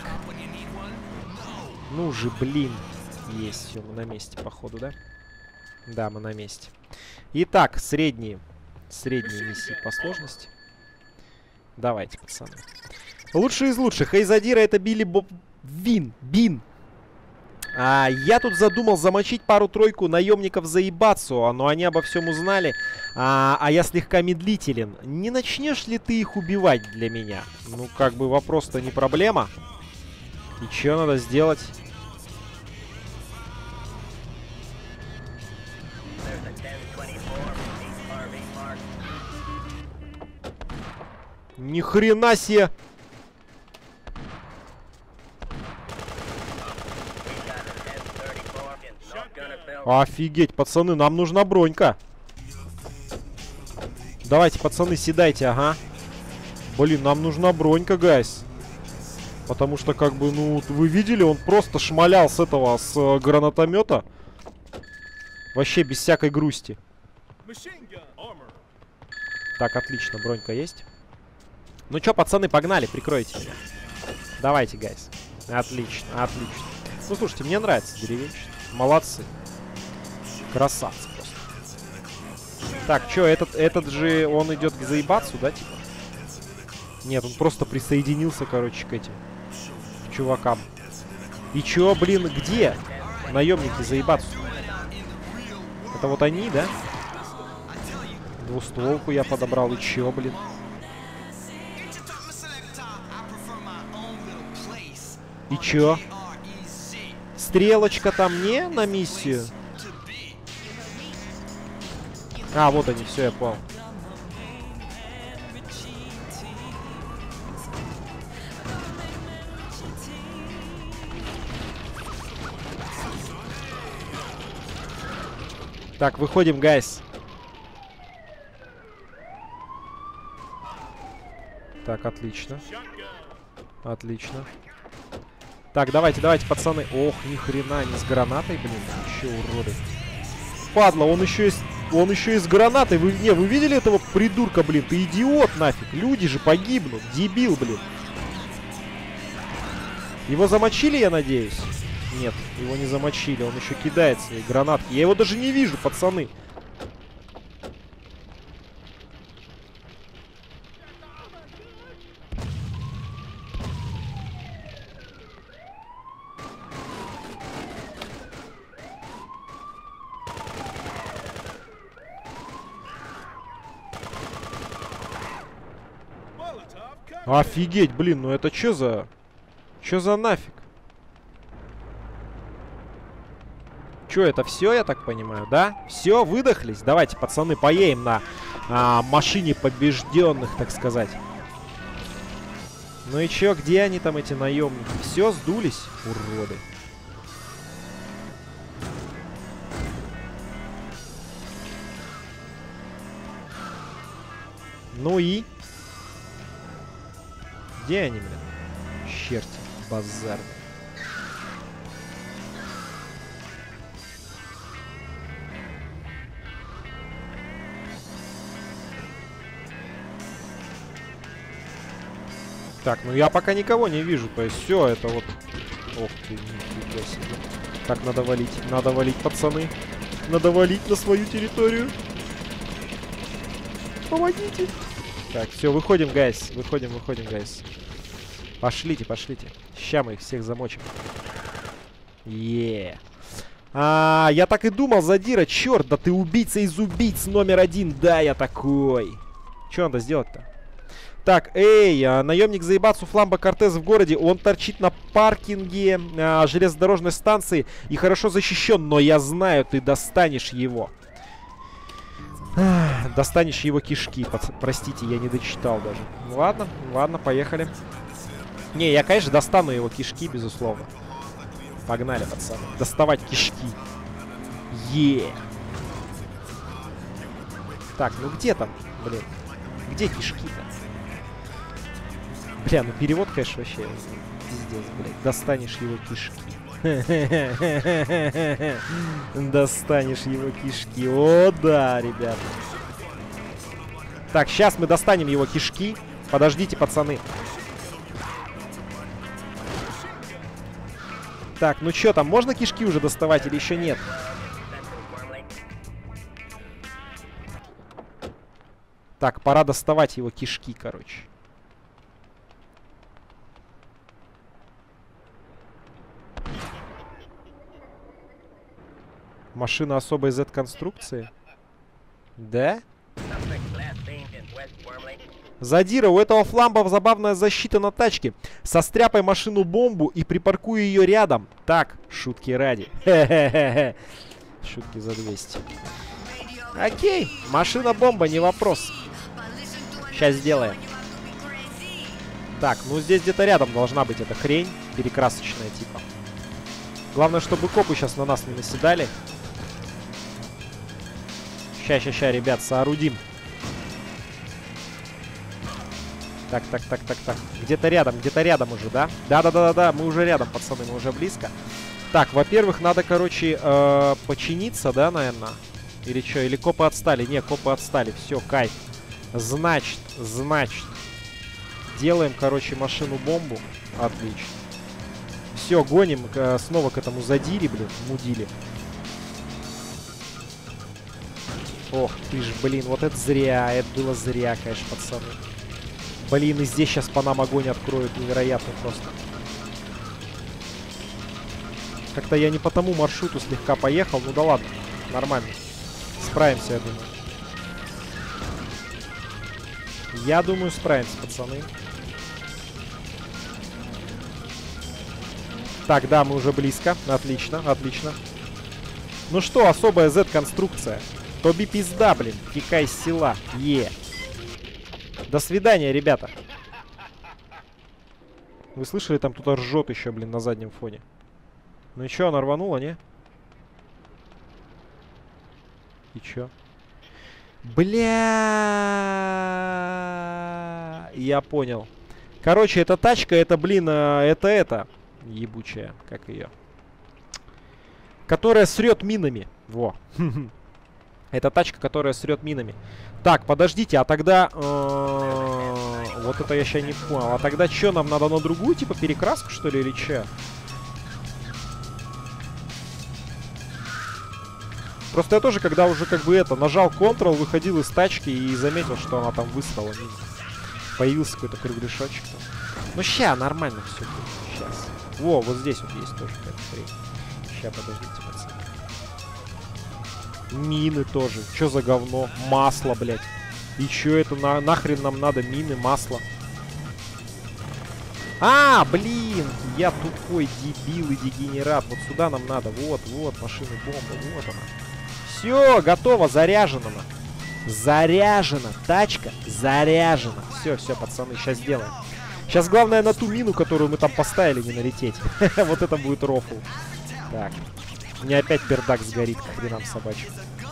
S1: Ну же, блин. Есть, все, мы на месте, походу, да? Да, мы на месте. Итак, средние миссии по сложности. Давайте, пацаны. Лучшие из лучших. Эйзадира — это Билли Боб Бин. Я тут задумал замочить пару-тройку наемников за Ибацу, но они обо всем узнали. А я слегка медлителен. Не начнешь ли ты их убивать для меня? Ну, как бы вопрос-то не проблема. И что надо сделать? Ни хрена себе! Офигеть, пацаны, нам нужна бронька. Давайте, пацаны, седайте, ага. Блин, нам нужна бронька, гайс. Потому что, как бы, ну, вы видели, он просто шмалял с этого, с гранатомета. Вообще без всякой грусти. Так, отлично, бронька есть. Ну чё, пацаны, погнали, прикройте меня. Давайте, гайс. Отлично. Ну, слушайте, мне нравится деревенщина. Молодцы. Красавцы просто. Так, чё, этот же, он идет к заебацу, да, типа? Нет, он просто присоединился, короче, к этим чувакам. И чё, блин, где наемники заебаться? Это вот они, да? Двустволку я подобрал. И чё, блин? И чё? Стрелочка там не на миссию? А, вот они, все, я понял. Так, выходим, гайс. Так, отлично. Отлично. Так, давайте, давайте, пацаны. Ох, ни хрена, не с гранатой, блин. Еще уроды. Падла, он еще и с гранатой. Вы видели этого придурка, блин? Ты идиот нафиг. Люди же погибнут. Дебил, блин. Его замочили, я надеюсь? Нет, его не замочили. Он еще кидает свои гранатки. Я его даже не вижу, пацаны. Офигеть, блин, ну это чё за... Чё за нафиг? Чё, это все, я так понимаю, да? Все, выдохлись? Давайте, пацаны, поедем на машине побежденных, так сказать. Ну и чё, где они там, эти наемники? Все, сдулись, уроды. Ну и... Где они, блин? Черти базарные. Так, ну я пока никого не вижу. То есть все, это вот... Ох ты, нифига себе. Так, надо валить, пацаны. Надо валить на свою территорию. Помогите. Так, все, выходим, гайс. Выходим, гайс. Пошлите. Ща мы их всех замочим. Я так и думал, Задира. Черт, да ты убийца из убийц номер 1. Да, я такой. Что надо сделать-то? Так, наемник заебаться Фламбо Кортес в городе. Он торчит на паркинге железнодорожной станции и хорошо защищен. Но я знаю, ты достанешь его. Достанешь его кишки. Простите, я не дочитал даже. Ладно, поехали. Не, я, конечно, достану его кишки, безусловно. Погнали, пацаны. Доставать кишки. Так, ну где там, блин? Где кишки-то? Бля, ну перевод, конечно, вообще пиздец, блядь. Достанешь его кишки. Достанешь его кишки. О, да, ребята. Так, сейчас мы достанем его кишки. Подождите, пацаны. Так, ну что там, можно кишки уже доставать или еще нет? Так, пора доставать его кишки, короче. Машина особой Z-конструкции? Да? Задира, у этого Фламба забавная защита на тачке. Состряпай машину-бомбу и припаркуй ее рядом. Так, шутки ради. Хе-хе-хе. Шутки за 200. Окей, машина-бомба, не вопрос. Сейчас сделаем. Так, ну здесь где-то рядом должна быть эта хрень. Перекрасочная типа. Главное, чтобы копы сейчас на нас не наседали. Ща, ребят, соорудим. Так. Где-то рядом уже, да? Да, мы уже рядом, пацаны, мы уже близко. Так, во-первых, надо, короче, починиться, да, наверное? Или что? Или копы отстали? Не, копы отстали. Все, кайф. Значит. Делаем, короче, машину-бомбу. Отлично. Все, гоним снова к этому Задире, блин, мудили. Ох ты ж, блин, вот это зря. Это было зря, конечно, пацаны. Блин, и здесь сейчас по нам огонь откроют. Невероятно просто. Как-то я не по тому маршруту слегка поехал. Ну да ладно, нормально. Справимся, я думаю. Я думаю, справимся, пацаны. Так, да, мы уже близко. Отлично, отлично. Ну что, особая Z-конструкция. Тоби пизда, блин. Текай с села. До свидания, ребята. Вы слышали, там кто-то ржет еще, блин, на заднем фоне. Ну и чё, она рванула, не? И чё? Бля, я понял. Короче, эта тачка, это, блин, это ебучая, как ее, которая срет минами. Во. Это тачка, которая срет минами. Так, подождите, а тогда... вот это я сейчас не понял. А тогда что, нам надо на другую, типа, перекраску, что ли, или че? Просто я тоже, когда уже как бы нажал Ctrl, выходил из тачки и заметил, что она там высрала. Появился какой-то кругляшочек там. Ну ща, нормально все будет. Сейчас. Во, вот здесь вот есть тоже какая-то хрень. Ща, подождите, пацаны. Мины тоже. Чё за говно? Масло, блядь. И чё это нахрен нам надо? Мины, масло. А, блин! Я тупой дебил и дегенерат. Вот сюда нам надо. Вот, вот, машины бомба. Вот она. Все, готово, заряжена она. Заряжена. Тачка заряжена. Все, все, пацаны, сейчас сделаем. Сейчас главное на ту мину, которую мы там поставили, не налететь. Вот это будет рофл. Так. У меня опять пердак сгорит, к хренам собачьим.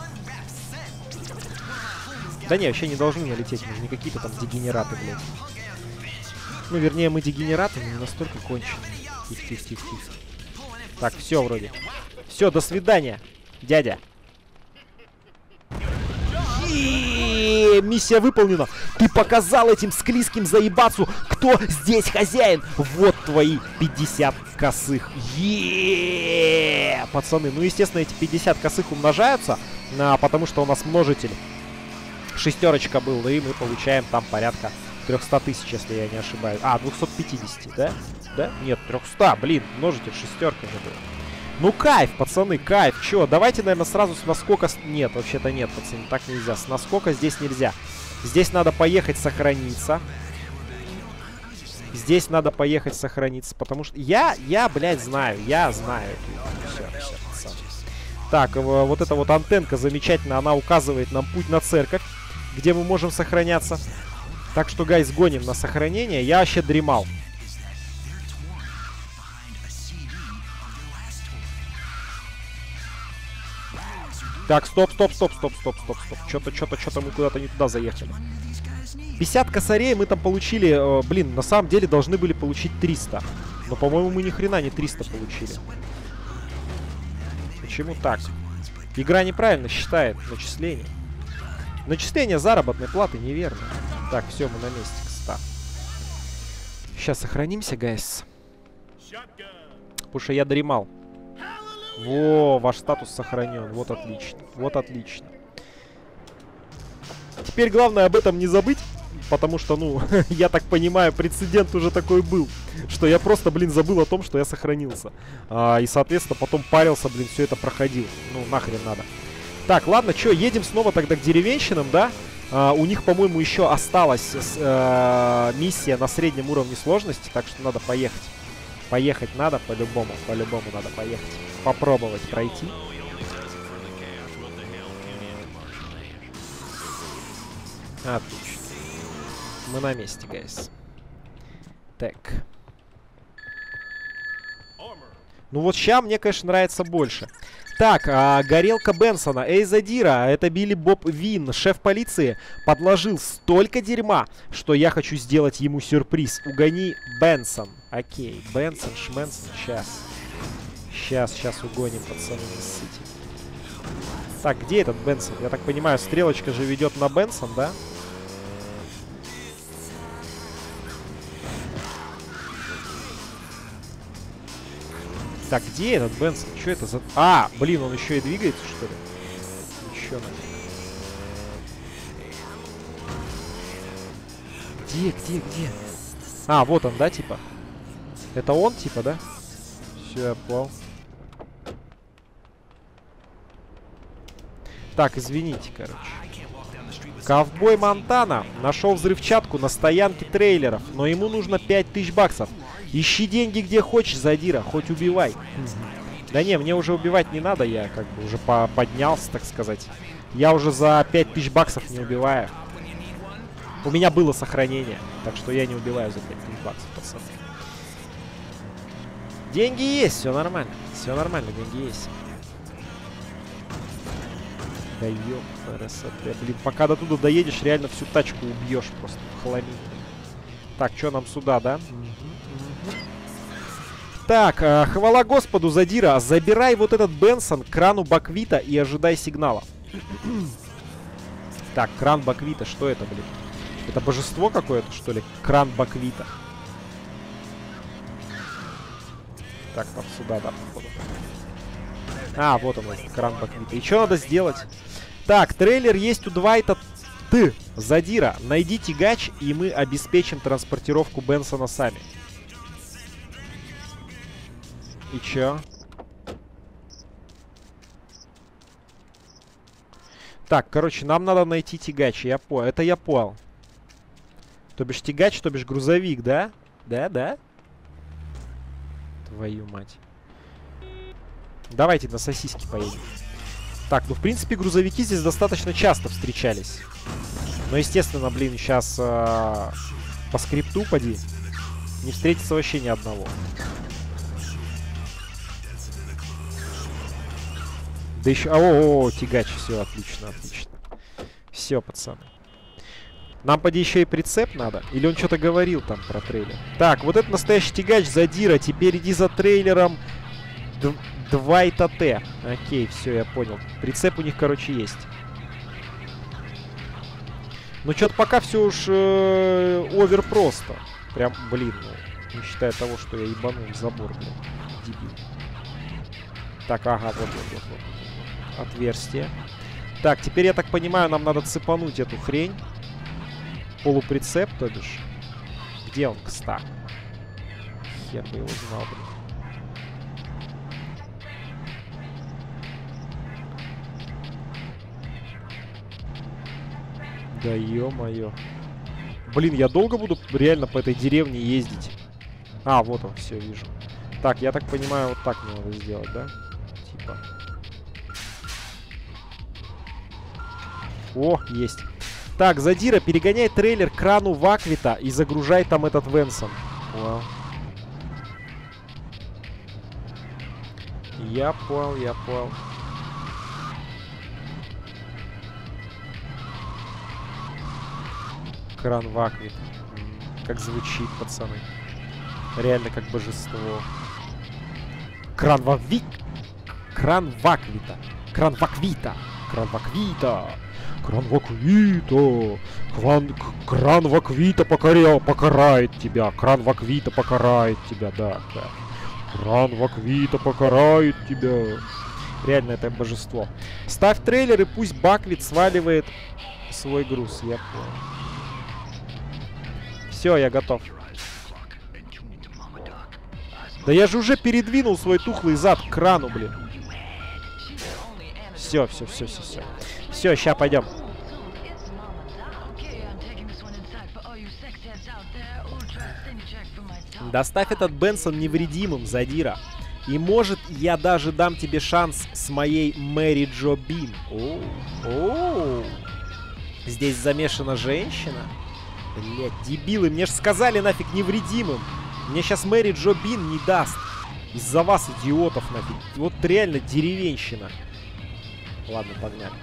S1: Да не, вообще не должны налететь. Мы же не какие-то там дегенераты, блядь. Ну, вернее, мы дегенераты, но не настолько конченые. Тихо, тихо, тихо, тихо. Так, все вроде. Все, до свидания, дядя. Миссия выполнена. Ты показал этим склизким заебацу, кто здесь хозяин. Вот твои 50 косых. Пацаны, ну, естественно, эти 50 косых умножаются, потому что у нас множитель. Шестерочка был, и мы получаем там порядка 300 тысяч, если я не ошибаюсь. А, 250, да? Да? Нет, 300, блин, множитель шестерка же был. Ну, кайф, пацаны, кайф. Чё, давайте, наверное, сразу с наскока... Нет, вообще-то нет, пацаны, так нельзя. С наскока здесь нельзя. Здесь надо поехать сохраниться. Здесь надо поехать сохраниться, потому что... Я, блядь, знаю, я знаю. Все, пацаны. Так, вот эта вот антенка замечательно, она указывает нам путь на церковь, где мы можем сохраняться. Так что, гайс, гоним на сохранение. Я вообще дремал. Так, стоп. Что-то мы куда-то не туда заехали. 50 косарей мы там получили. Блин, на самом деле должны были получить 300. Но, по-моему, мы ни хрена не 300 получили. Почему так? Игра неправильно считает начисление. Начисление заработной платы неверно. Так, все, мы на месте, кстати. Сейчас сохранимся, гайс. Потому что я дремал. Во, ваш статус сохранен. Вот отлично. Вот отлично. Теперь главное об этом не забыть. Потому что, ну, я так понимаю, прецедент уже такой был. Что я просто, блин, забыл о том, что я сохранился. И, соответственно, потом парился, блин, все это проходил. Ну, нахрен надо. Так, ладно, что, едем снова тогда к деревенщинам, да? У них, по-моему, еще осталась миссия на среднем уровне сложности. Так что надо поехать. Поехать надо по-любому. По-любому надо поехать. Попробовать пройти. Отлично. Мы на месте, гайс. Так. Ну вот ща мне, конечно, нравится больше. Так, горелка Бенсона. Эй, Задира, это Билли Боб Вин, шеф полиции, подложил столько дерьма, что я хочу сделать ему сюрприз. Угони Бенсон. Окей, Бенсон, Шменсон, сейчас угоним, пацаны, не ссыте. Так, где этот Бенсон? Я так понимаю, стрелочка же ведет на Бенсон, да? Так, где этот Бенсон? Что это за... А, блин, он еще и двигается, что ли? Еще надо. Где? А, вот он, да, типа? Это он, типа, да? Все, я понял. Так, извините, короче. Ковбой Монтана нашел взрывчатку на стоянке трейлеров, но ему нужно 5000 баксов. Ищи деньги где хочешь, задира, хоть убивай. Да не, мне уже убивать не надо, я как бы уже поднялся, так сказать. Я уже за 5000 баксов не убиваю. У меня было сохранение, так что я не убиваю за 5000 баксов, пацаны. Деньги есть, все нормально. Все нормально, деньги есть. Да ёпта, блин, пока до туда доедешь, реально всю тачку убьешь просто, хлами. Так, что нам сюда, да? Так, хвала Господу, задира, забирай вот этот Бенсон к крану Баквита и ожидай сигнала. Так, кран Баквита, что это, блин? Это божество какое-то, что ли? Кран Баквита. Так, там сюда, да, походу. А, вот он, кран Баквита. И что надо сделать? Так, трейлер есть у Двайта. Ты, задира, найди тягач, и мы обеспечим транспортировку Бенсона сами. И чё? Так, короче, нам надо найти тягач, я понял. Это я понял. То бишь тягач, то бишь грузовик, да? Да? Твою мать. Давайте на сосиски поедем. Так, ну в принципе грузовики здесь достаточно часто встречались. Но естественно, блин, сейчас по скрипту поди не встретится вообще ни одного. Да еще... О, тягач, все, отлично, отлично. Все, пацаны. Нам, поди, еще и прицеп надо? Или он что-то говорил там про трейлер? Так, вот это настоящий тягач, задира. Теперь иди за трейлером Двайта Т. Окей, все, я понял. Прицеп у них, короче, есть. Ну, что-то пока все уж овер просто. Прям, блин, ну, не считая того, что я ебанул в забор, блин. Дебил. Так, ага, вот. Отверстие. Так, теперь, я так понимаю, нам надо цепануть эту хрень. Полуприцеп, то бишь. Где он, кстати? Хер бы его знал, блин. Да ё-моё. Блин, я долго буду реально по этой деревне ездить? А, вот он, все, вижу. Так, я так понимаю, вот так мне надо сделать, да? Типа. О, есть. Так, задира, перегоняй трейлер к крану Ваквита и загружай там этот Венсон. Вау. Я понял, я понял. Кран Ваквит. Как звучит, пацаны. Реально как божество. Кран Ваквит. Кран Ваквита. Кран Ваквита. Кран Ваквита. Кран Ваквита. Кран Ваквита покарает тебя. Кран Ваквита покарает тебя, да. Кран Ваквита покарает тебя. Реально это божество. Ставь трейлер и пусть Баквит сваливает свой груз. Я понял. Все, я готов. Да я же уже передвинул свой тухлый зад к крану, блин. Все. Все, ща пойдем. Доставь этот Бенсон невредимым, задира. И может, я даже дам тебе шанс с моей Мэри Джо Бин. О, здесь замешана женщина? Блять, дебилы, мне ж сказали нафиг невредимым. Мне сейчас Мэри Джо Бин не даст. Из-за вас, идиотов, нафиг. Вот реально деревенщина. Ладно, погнали.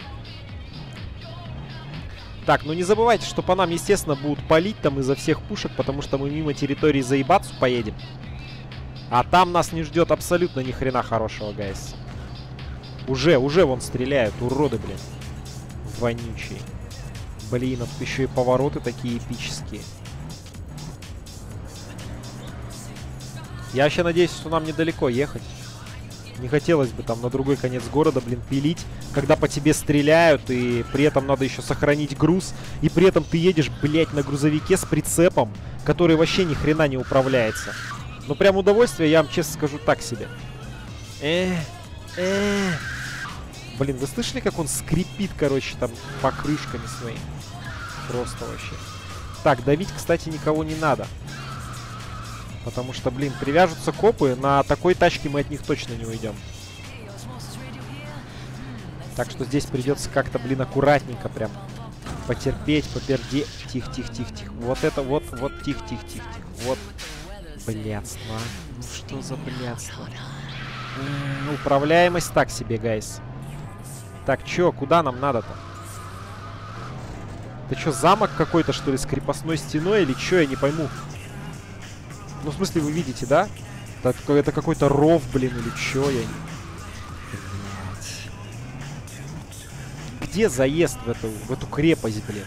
S1: Так, ну не забывайте, что по нам, естественно, будут палить там изо всех пушек, потому что мы мимо территории Заебацу поедем. А там нас не ждет абсолютно ни хрена хорошего, гайс. Уже вон стреляют, уроды, блин. Вонючие. Блин, а тут еще и повороты такие эпические. Я вообще надеюсь, что нам недалеко ехать. Не хотелось бы там на другой конец города, блин, пилить, когда по тебе стреляют, и при этом надо еще сохранить груз, и при этом ты едешь, блядь, на грузовике с прицепом, который вообще ни хрена не управляется. Ну, прям удовольствие, я вам честно скажу, так себе. Блин, вы слышали, как он скрипит, короче, там покрышками своими? Просто вообще. Так, давить, кстати, никого не надо. Потому что, блин, привяжутся копы. На такой тачке мы от них точно не уйдем. Так что здесь придется как-то, блин, аккуратненько прям потерпеть, поперди. Тихо, тихо, тихо, тихо. Вот это вот, тихо, тихо, тихо, тихо. Вот. Блядство. Ну что за блядство? Управляемость так себе, гайс. Так, чё, куда нам надо-то? Это что, замок какой-то, что ли, с крепостной стеной или чё, я не пойму. Ну, в смысле, вы видите, да? Это какой-то ров, блин, или чё, я не... Где заезд в эту крепость, блин?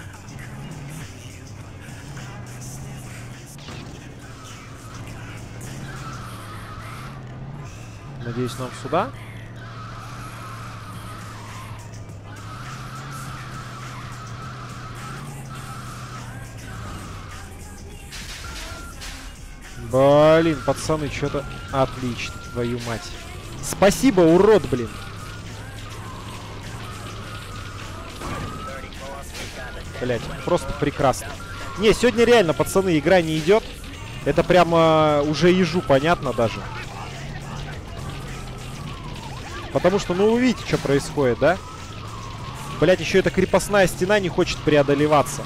S1: Надеюсь, нам сюда? Блин, пацаны, что-то... Отлично, твою мать. Спасибо, урод, блин. Блять, просто прекрасно. Не, сегодня реально, пацаны, игра не идет. Это прямо уже ежу понятно даже. Потому что, ну, вы видите, что происходит, да? Блять, еще эта крепостная стена не хочет преодолеваться.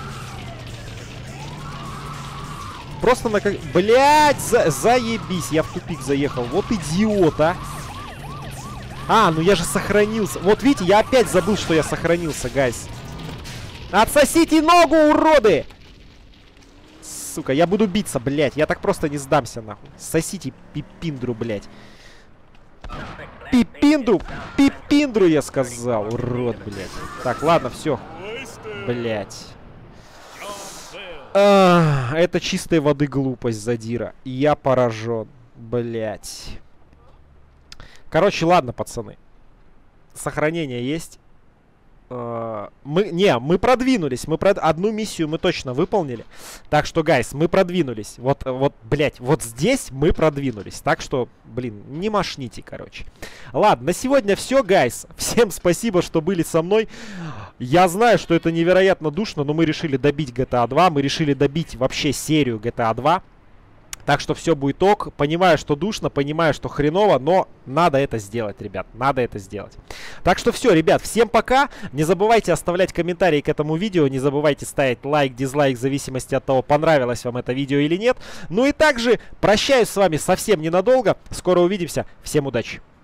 S1: Просто на как... Блять, заебись, я в тупик заехал. Вот идиот, а. А, ну я же сохранился. Вот видите, я опять забыл, что я сохранился, гайс. Отсосите ногу, уроды! Сука, я буду биться, блять. Я так просто не сдамся, нахуй. Сосите пипиндру, блять. Пипиндру! Пипиндру, я сказал, урод, блять. Так, ладно, все. Блять. Это чистой воды глупость, задира. Я поражен. Блять. Короче, ладно, пацаны. Сохранение есть. Мы продвинулись. Одну миссию мы точно выполнили. Так что, гайс, мы продвинулись. Вот, блять, вот здесь мы продвинулись. Так что, блин, не мошните, короче. Ладно, на сегодня все, гайс. Всем спасибо, что были со мной. Я знаю, что это невероятно душно, но мы решили добить GTA 2. Мы решили добить вообще серию GTA 2. Так что все будет ок. Понимаю, что душно, понимаю, что хреново, но надо это сделать, ребят. Надо это сделать. Так что все, ребят, всем пока. Не забывайте оставлять комментарии к этому видео. Не забывайте ставить лайк, дизлайк в зависимости от того, понравилось вам это видео или нет. Ну и также прощаюсь с вами совсем ненадолго. Скоро увидимся. Всем удачи.